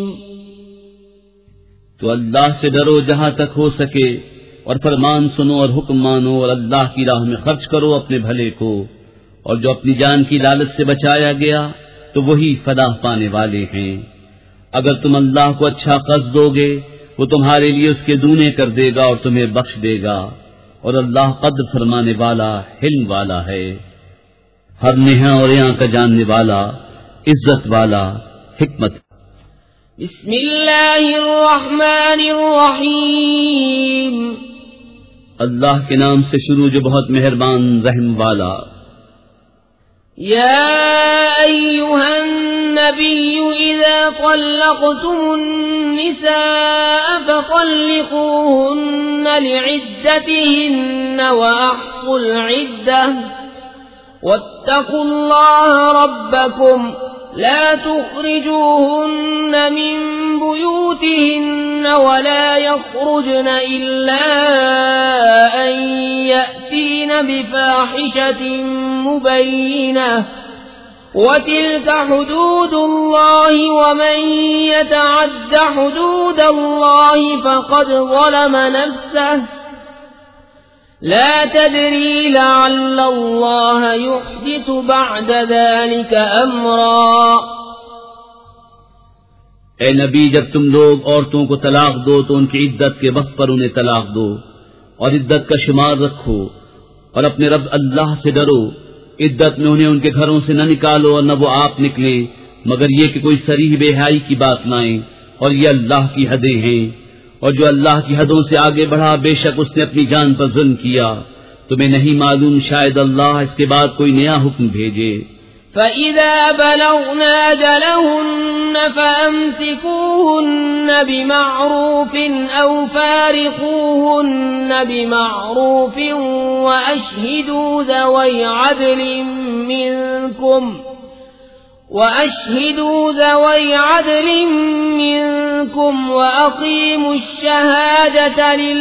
तो अल्लाह से डरो जहां तक हो सके और फरमान सुनो और हुक्म मानो और अल्लाह की राह में खर्च करो अपने भले को, और जो अपनी जान की लालच से बचाया गया तो वही फलाह पाने वाले हैं। अगर तुम अल्लाह को अच्छा कर्ज दोगे वो तुम्हारे लिए उसके दूने कर देगा और तुम्हें बख्श देगा, और अल्लाह कद्र फरमाने वाला हिल्म वाला है, हर नेहा और यहाँ का जानने वाला, इज्जत वाला, हिकमत। बिस्मिल्लाहिर्रहमानिर्रहीम। अल्लाह के नाम से शुरू जो बहुत मेहरबान रहम वाला। या अय्युहन नबिय्यु इज़ा तल्लक़्तुमुन्निसाअ फ़तल्लिक़ूहुन्ना लिइद्दतिहिन्ना व अह्sul इद्दह वत्तक़ुल्लाह रब्बकुम ला तुख़रिजूहुन्ना मिन बुयूतिहिन्ना व ला यख़रुजना इल्ला अन यअतीना बिफ़ाहिशतिन मुबय्यिनह वतिल्क हुदूदुल्लाहि वमन यतअद्द हुदूदल्लाहि फ़क़द ज़लम नफ़्सह ला तदरी लअल्लल्लाह युहदिथु बअद ज़ालिक अम्रा। ए नबी, जब तुम लोग औरतों को तलाक दो तो उनकी इद्दत के वक्त पर उन्हें तलाक दो और इद्दत का शुमार रखो, और अपने रब अल्लाह से डरो। इद्दत में उन्हें उनके घरों से न निकालो और न वो आप निकले, मगर ये कि कोई सरीह बेहयाई की बात लाएं, और ये अल्लाह की हदें हैं। और जो अल्लाह की हदों से आगे बढ़ा बेशक उसने अपनी जान पर जुल्म किया। तुम्हें नहीं मालूम शायद अल्लाह इसके बाद कोई नया हुक्म भेजे। फ़इज़ा बलग़ना अजलहुन्न फ़अम्सिकूहुन्न बिमअरूफ़िन औ फ़ारिक़ूहुन्न बिमअरूफ़िन व अशहिदू ज़वै अदलिन मिनकुम وأشهدوا ذوي عدل منكم وأقيموا الشهادة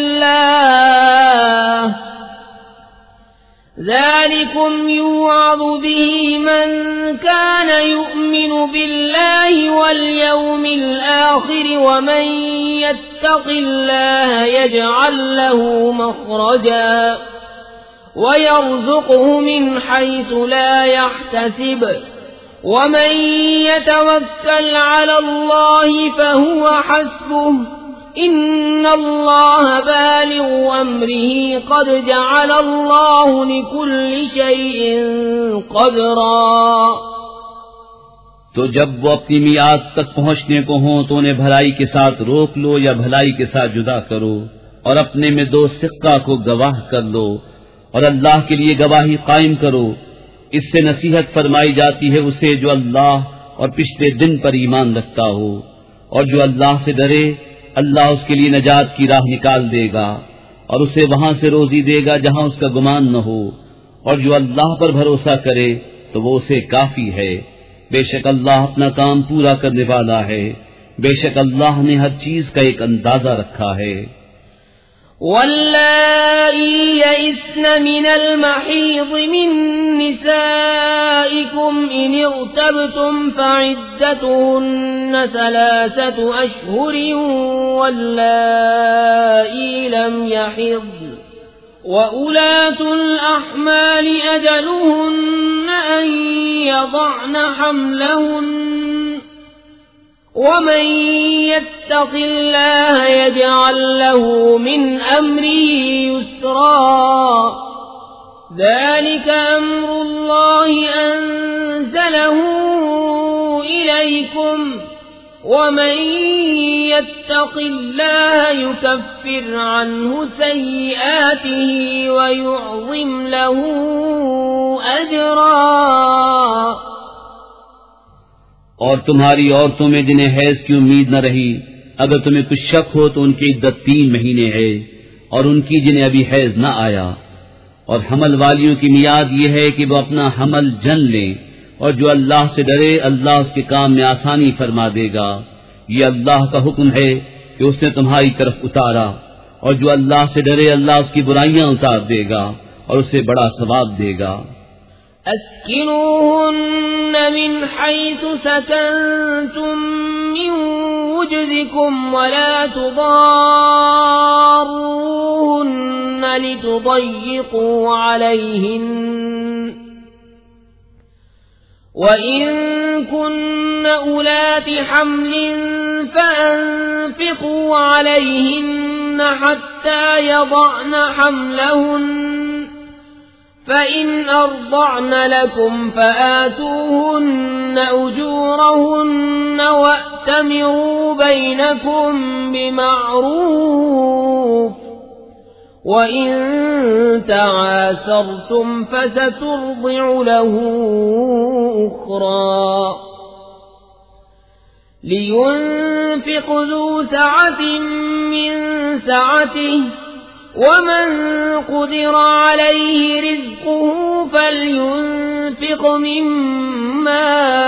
لله ذلكم يوعظ به من كان يؤمن بالله واليوم الآخر ومن يتق الله يجعل له مخرجا ويرزقه من حيث لا يحتسب ومن يتوكل على الله فهو حسبه إن الله بالغ أمره قد جعل الله لكل شيء قدرا। तो जब वो अपनी मियाद तक पहुँचने को हों तो उन्हें भलाई के साथ रोक लो या भलाई के साथ जुदा करो, और अपने में दो सिक्का को गवाह कर लो और अल्लाह के लिए गवाही कायम करो। इससे नसीहत फरमाई जाती है उसे जो अल्लाह और पिछले दिन पर ईमान रखता हो, और जो अल्लाह से डरे अल्लाह उसके लिए नजात की राह निकाल देगा और उसे वहां से रोजी देगा जहां उसका गुमान न हो, और जो अल्लाह पर भरोसा करे तो वो उसे काफी है। बेशक अल्लाह अपना काम पूरा करने वाला है, बेशक अल्लाह ने हर चीज का एक अंदाजा रखा है। वल्लाई यइस्न मिनल महीज़ मिन निसाइकुम इन इर्तबतुम फ़इद्दतुहुन्न सलासतु अश्हुरिन वल्लाई लम यहिज़ व उलातुल अहमाल अजलुहुन्न अन यضعन हम्लहुन्न वमन यत्तक़िल्लाह यजअल लहू मिन अम्रिही युस्रा ज़ालिक अम्रुल्लाहि अंज़लहू इलैकुम वमन यत्तक़िल्लाह युकफ्फिर अन्हु सय्यिआतिही व युअज़िम लहू अजरा। और तुम्हारी औरतों में जिन्हें हैज की उम्मीद न रही, अगर तुम्हें कुछ शक हो तो उनकी इद्दत तीन महीने है, और उनकी जिन्हें अभी हैज न आया। और हमल वालियों की मियाद ये है कि वो अपना हमल जन लें, और जो अल्लाह से डरे अल्लाह उसके काम में आसानी फरमा देगा। ये अल्लाह का हुक्म है कि उसने तुम्हारी तरफ उतारा, और जो अल्लाह से डरे अल्लाह उसकी बुराइयां उतार देगा और उसे बड़ा सवाब देगा। अस्किनूहुन्न मिन हैसु सकंतुम मिन वुजदिकुम वला तुदार्रूहुन्न लितुضय्यिकू अलैहिन्न वइन कुन्न उलाति हम्लिन फअन्फिकू अलैहिन्न हत्ता यضعन हम्लहुन्न فإن أرضعن لكم فآتوهن أجورهن وأتمروا بينكم بمعروف وإن تعاسرتم فسترضع له أخرى لينفق ذو سعة من سعته ومن قدر عليه رزقه فلينفق مما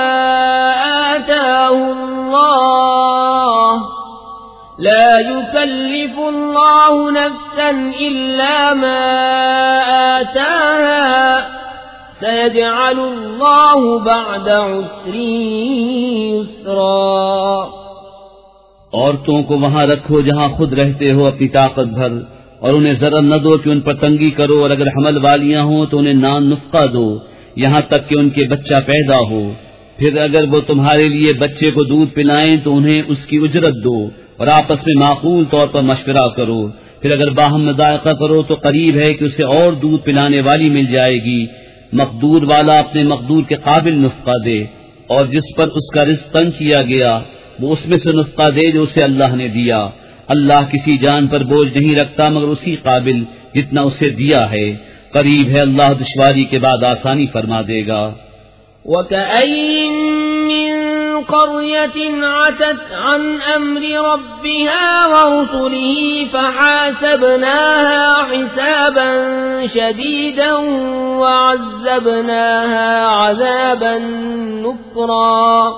آتاه الله لا يكلف الله نفسا إلا ما آتاها سيجعل الله بعد عسر يسرا। औरतों को वहां रखो जहां खुद रहते हो अपनी ताकत भर, और उन्हें जरा न दो कि उन पर तंगी करो, और अगर हमल वालियां हो तो उन्हें नान नुफ्का दो यहाँ तक कि उनके बच्चा पैदा हो। फिर अगर वो तुम्हारे लिए बच्चे को दूध पिलाएं तो उन्हें उसकी उजरत दो, और आपस में माकूल तौर पर मशवरा करो। फिर अगर बाहम मुदायका करो तो करीब है कि उसे और दूध पिलाने वाली मिल जाएगी। मकदूर वाला अपने मकदूर के काबिल नुफ्का दे, और जिस पर उसका रिज़्क़ तंग किया गया वो उसमें से नुफ्का दे जो उसे अल्लाह ने दिया। अल्लाह किसी जान पर बोझ नहीं रखता मगर उसी काबिल जितना उसे दिया है। करीब है अल्लाह दुश्वारी के बाद आसानी फरमा देगा। वकअय्यिन मिन क़र्यतिन अतत अन अम्रि रब्बिहा व रुसुलिही फहासबनाहा हिसाबन शदीदन व अज़्ज़बनाहा अज़ाबन नुक्रा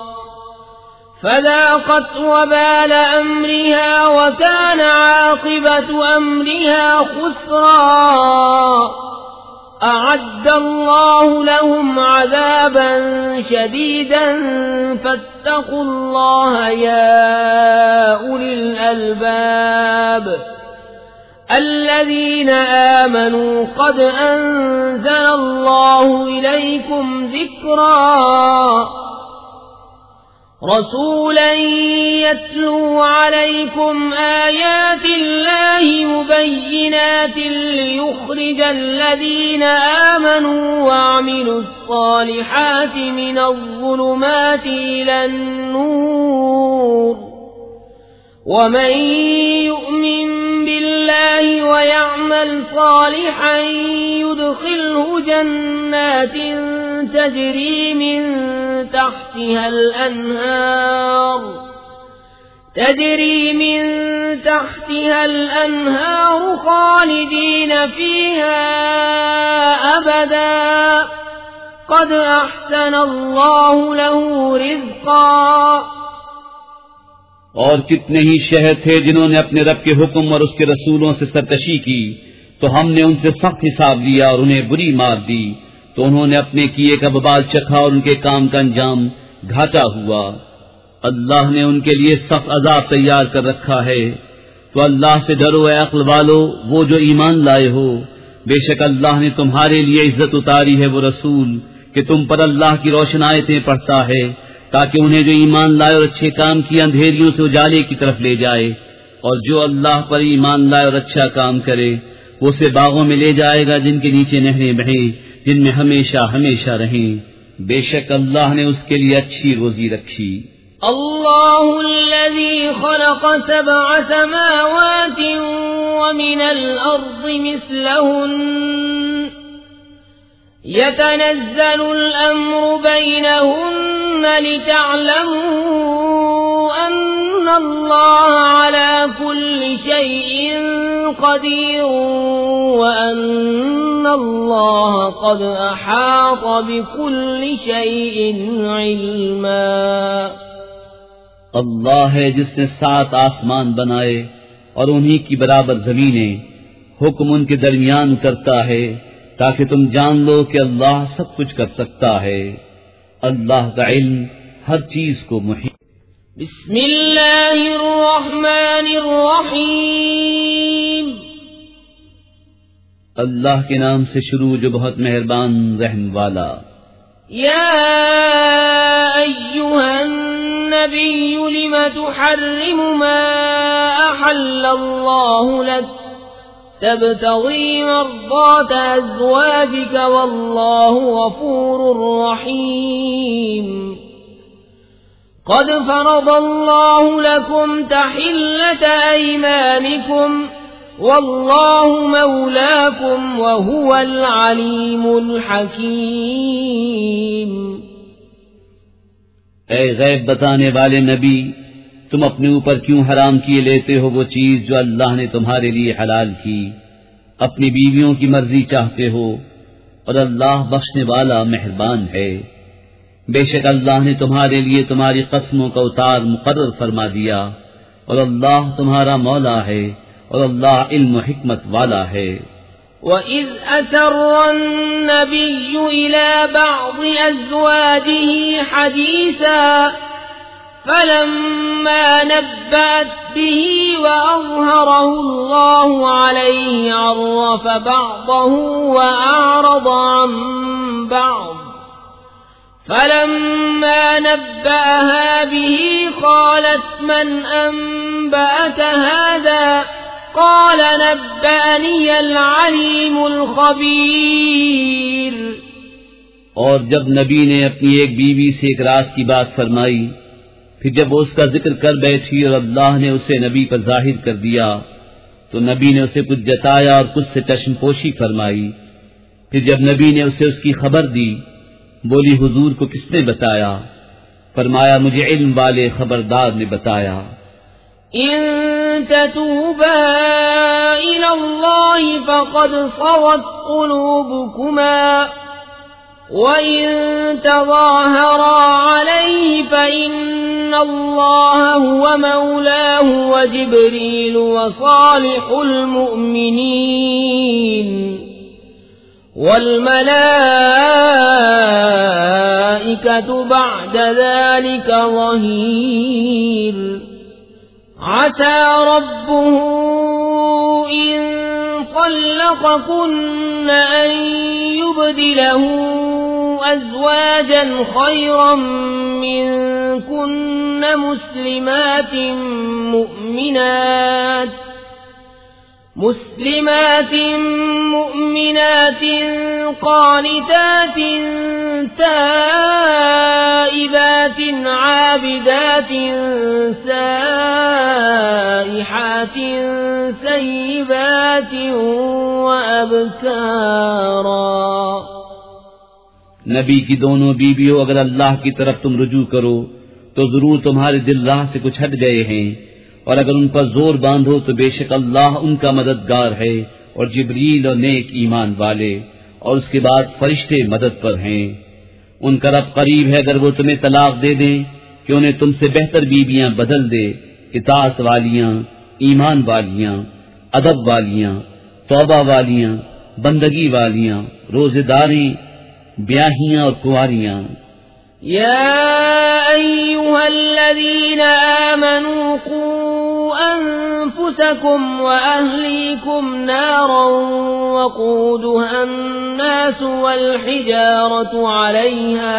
फज़ाक़त वबाल अम्रिहा वकान आक़िबतु अम्रिहा खुस्रा अअद्दल्लाहु लहुम अज़ाबन शदीदन फत्तक़ुल्लाह या उलिल अलबाब الذين آمنوا قد أنزل الله إليكم ذكرا رسولا يتلو عليكم آيات الله مبينات ليخرج الذين آمنوا وعملوا الصالحات من الظلمات إلى النور ومن يؤمن بالله ويعمل صالحا يدخله جنات تجري من تحتها الأنهار تجري من تحتها الأنهار خالدين فيها أبدا قد أحسن الله له رزقا। और कितने ही शहर थे जिन्होंने अपने रब के हुक्म और उसके रसूलों से सरकशी की, तो हमने उनसे सख्त हिसाब लिया और उन्हें बुरी मार दी, तो उन्होंने अपने किए का बबाल चखा और उनके काम का अंजाम घाटा हुआ। अल्लाह ने उनके लिए सख्त अजाब तैयार कर रखा है। तो अल्लाह से डरो ए अक्ल वालो, वो जो ईमान लाए हो। बेशक अल्लाह ने तुम्हारे लिए इज्जत उतारी है वो रसूल कि तुम पर अल्लाह की रोशन आयतें पढ़ता है, ताकि उन्हें जो ईमान लाए और अच्छे काम किए अंधेरियों से उजाले की तरफ ले जाए, और जो अल्लाह पर ईमान लाए और अच्छा काम करे वो उसे बागों में ले जाएगा जिनके नीचे नहरें बहें, जिनमें हमेशा हमेशा रहें। बेशक अल्लाह ने उसके लिए अच्छी रोजी रखी। अल्लाहुल्लज़ी खलक़ सबअ समावाति व मिनल अर्ज़ि मिस्लहुन्न यतनज़्ज़लुल अम्रु बैनहुन्न लितअलमू अन्नल्लाह अला कुल्लि शैइन क़दीर व अन्नल्लाह क़द अहात बिकुल्लि शैइन इल्मा। अल्लाह है जिसने सात आसमान बनाए और उन्हीं की बराबर जमीनें, हुक्म उनके दरमियान करता है ताकि तुम जान लो कि अल्लाह सब कुछ कर सकता है। अल्लाह का इल्म हर चीज को मुहीत। बिस्मिल्लाहिर्रहमानिर्रहीम। अल्लाह के नाम से शुरू जो बहुत मेहरबान रहम वाला। या अय्युहन नबिय्यु लिमा तुहर्रिमु मा अहल्लल्लाहु लक तबतगी मर्दात अज़वाजिक वल्लाहु गफूरुर रहीम। क़द फ़रज़ल्लाहु लकुम तहिल्लत ऐमानिकुम वल्लाहु मौलाकुम वहुवल अलीमुल हकीम। ऐ गैब बताने वाले नबी, तुम अपने ऊपर क्यों हराम किए लेते हो वो चीज जो अल्लाह ने तुम्हारे लिए हलाल की? अपनी बीवियों की मर्जी चाहते हो और अल्लाह बख्शने वाला मेहरबान है। बेशक अल्लाह ने तुम्हारे लिए तुम्हारी कस्मों का उतार मुकर्रर फरमा दिया और अल्लाह तुम्हारा मौला है और अल्लाह इल्म हिकमत वाला है। वइज़ असर्रन नबिय्यु इला बअज़ि अज़वाजिही हदीसा फलम्मा नब्बअत बिही वअज़हरहु अल्लाहु अलैहि अर्रफ़ बअज़हु वअअरज़ अन बअज़ फलम्मा नब्बअहा बिही क़ालत मन अनबअक हाज़ा क़ाल नब्बअनियल अलीमुल ख़बीर। और जब नबी ने अपनी एक बीवी से एक राज की बात फरमाई, फिर जब वो उसका जिक्र कर बैठी और अल्लाह ने उसे नबी पर जाहिर कर दिया, तो नबी ने उसे कुछ जताया और कुछ से चश्मपोशी फरमाई। फिर जब नबी ने उसे उसकी खबर दी, बोली हुजूर को किसने बताया? फरमाया मुझे इल्म वाले खबरदार ने बताया। इन ततूबा इलल्लाहि फ़क़द सग़त क़ुलूबुकुमा व इन तज़ाहरा अलैहि फ़इन्नल्लाह हुवा मौलाहु व जिब्रील व सालिहुल मुअमिनीन वल मलाइकतु बअद ज़ालिका ज़हीर। असा रब्बुहु इन तल्लक़कुन्न अन युबदिलहु अज़वाजन खैरन मिनकुन्न मुस्लिमातिन मुअमिनात मुस्लिमातिन मुअमिनातिन क़ानितातिन ताइबातिन आबिदातिन साइहातिन सय्यिबातिन व अबकारा। नबी की दोनों बीवियों, अगर अल्लाह की तरफ तुम रुजू करो तो जरूर तुम्हारे दिल राह से कुछ हट गए हैं, और अगर उन पर जोर बांधो तो बेशक अल्लाह उनका मददगार है और जिब्रील और नेक ईमान वाले, और उसके बाद फरिश्ते मदद पर हैं। उनका रब करीब है अगर वो तुम्हें तलाक दे दें कि उन्हें तुमसे बेहतर बीबियां बदल दे, इताअत वालियां, ईमान वालियां, अदब वालियां, तौबा वालियां, बंदगी वालियां, रोजेदारी, ब्याहियां और कुंवारियां। या अय्युहल्लज़ीना आमनू क़ू अन्फुसकुम व अहलीकुम नारन वक़ूदुहा अन्नासु वल हिजारतु अलैहा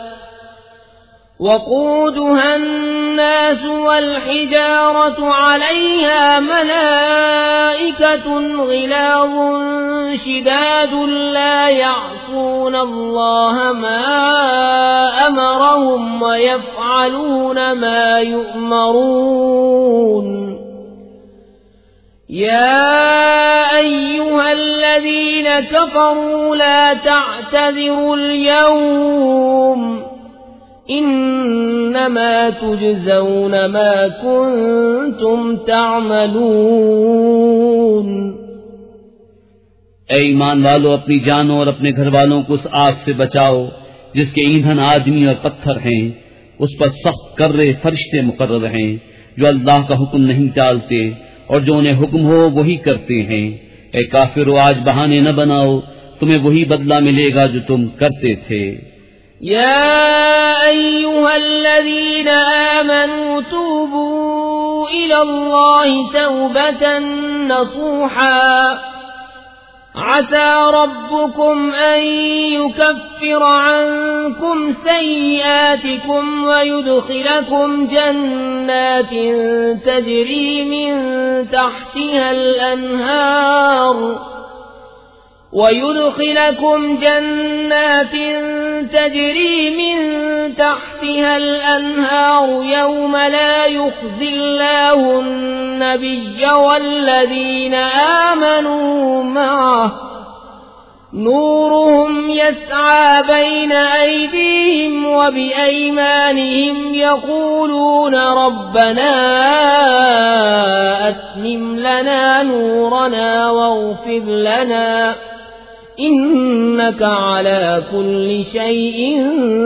वक़ूदुहा अन्नासु वल हिजारतु अलैहा मलाइकतुन ग़िलाज़ुन शिदादुन ला यअसून अल्लाह मा अमरहुम व यफ़अलून मा युअमरून। या अय्युहल्लज़ीना कफ़रू ला तअतज़िरुल यौम इन्नमा तुजज़ौन मा कुन्तुम तअमलून। ऐ ईमान वालों, अपनी जानों और अपने घर वालों को उस आग से बचाओ जिसके ईंधन आदमी और पत्थर हैं। उस पर सख्त कर्रे फरिश्ते मुकर्रर हैं जो अल्लाह का हुक्म नहीं टालते और जो उन्हें हुक्म हो वही करते हैं। ऐ काफिरो, आज बहाने न बनाओ तुम्हें वही बदला मिलेगा जो तुम करते थे। या अय्युहल्लज़ीन आमनू तूबू इलल्लाहि तौबतन नसूहा असा रब्बुकुम अन युकफ्फिर अन्कुम सय्यिआतिकुम व युदखिलकुम जन्नातिन तजरी मिन तहतिहल अन्हार ويدخلكم جنات تجري من تحتها الأنهار يوم لا يخزي الله النبي والذين آمنوا معه نورهم يسعى بين أيديهم وبأيمانهم يقولون ربنا أتمم لنا نورنا واغفر لنا إنك على كل شيء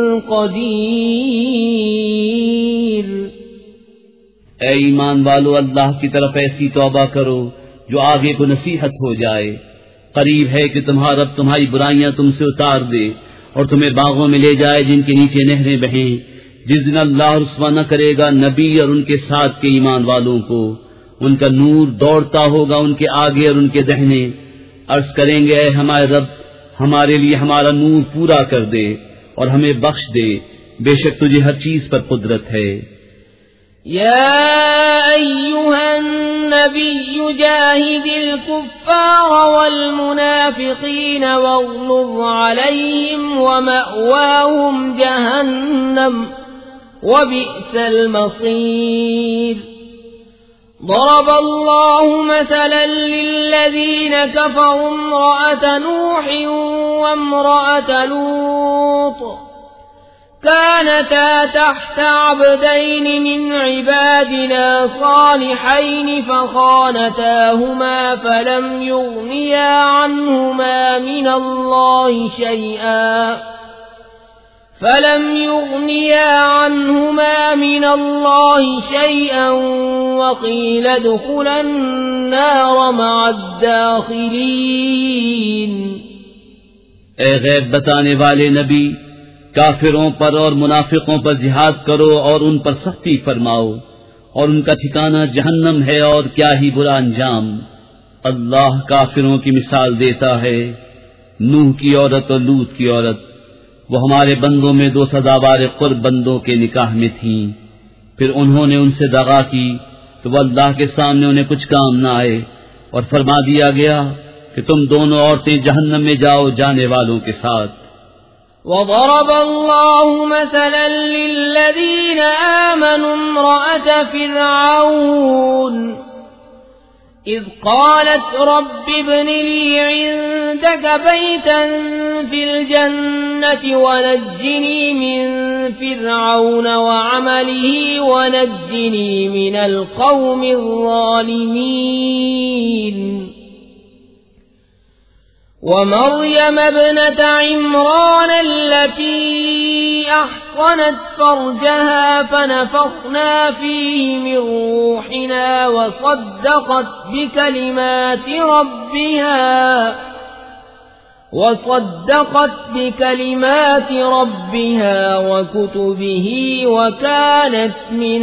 قدير। ऐ ईमान वालो, अल्लाह की तरफ ऐसी तौबा करो जो आगे को नसीहत हो जाए। करीब है कि तुम्हारा रब तुम्हारी बुराइयां तुमसे उतार दे और तुम्हें बागों में ले जाए जिनके नीचे नहरें बहें। जिस दिन अल्लाह रुस्वा न करेगा नबी और उनके साथ के ईमान वालों को, उनका नूर दौड़ता होगा उनके आगे और उनके दाहिने। अर्ज करेंगे, ऐ हमारे रब, हमारे लिए हमारा नूर पूरा कर दे और हमें बख्श दे, बेशक तुझे हर चीज पर कुदरत है। या अय्युहन नबिय्यु जाहिदिल कुफ्फार वल मुनाफिकीन वग़्लुज़ अलैहिम व मअवाहुम जहन्नम व बि'सल मसीर। ضرب الله مثلا للذين كفروا امرأة نوح وامرأة لوط كانتا تحت عبدين من عبادنا صالحين فخانتاهما فلم يغنيا عنهما من الله شيئا فلم يغنيا عنهما من الله شيئا وقيل ادخلا النار مع الداخلين। ए गैब बताने वाले नबी, काफिरों पर और मुनाफिकों पर जिहाद करो और उन पर सख्ती फरमाओ और उनका ठिकाना जहन्नम है और क्या ही बुरा अंजाम। अल्लाह काफिरों की मिसाल देता है, नूह की औरत और लूत की औरत। वो हमारे बंदों में दो सदाबार कुर्ब बंदों के निकाह में थीं। फिर उन्होंने उनसे दगा की तो वह अल्लाह के सामने उन्हें कुछ काम न आए और फरमा दिया गया कि तुम दोनों औरतें जहन्नम में जाओ जाने वालों के साथ। وضرب الله مثلا للذين آمنوا امرأة فرعون إذ قالت رب ابن لي عندك بيتا في الجنة ونجني من فرعون وعمله ونجني من القوم الظالمين। ومريم ابنة عمران التي أحصنت فرجها فنفخنا فيه من روحنا وصدقت بكلمات ربها وصدقت بكلمات ربها وكتبه وكانت من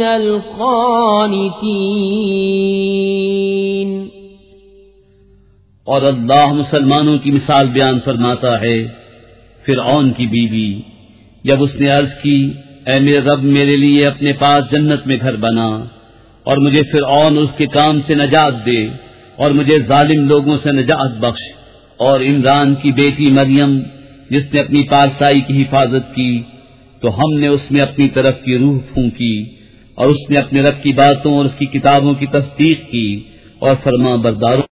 القانتين। और अल्लाह मुसलमानों की मिसाल बयान फरमाता है, फिरऔन की बीवी, जब उसने अर्ज की, ऐ मेरे रब, मेरे लिए अपने पास जन्नत में घर बना और मुझे फिरऔन और उसके काम से नजात दे और मुझे जालिम लोगों से नजात बख्श। और इमरान की बेटी मरियम जिसने अपनी पारसाई की हिफाजत की, तो हमने उसमें अपनी तरफ की रूह फूंकी और उसने अपने रब की बातों और उसकी किताबों की तस्दीक की और फरमा बरदारों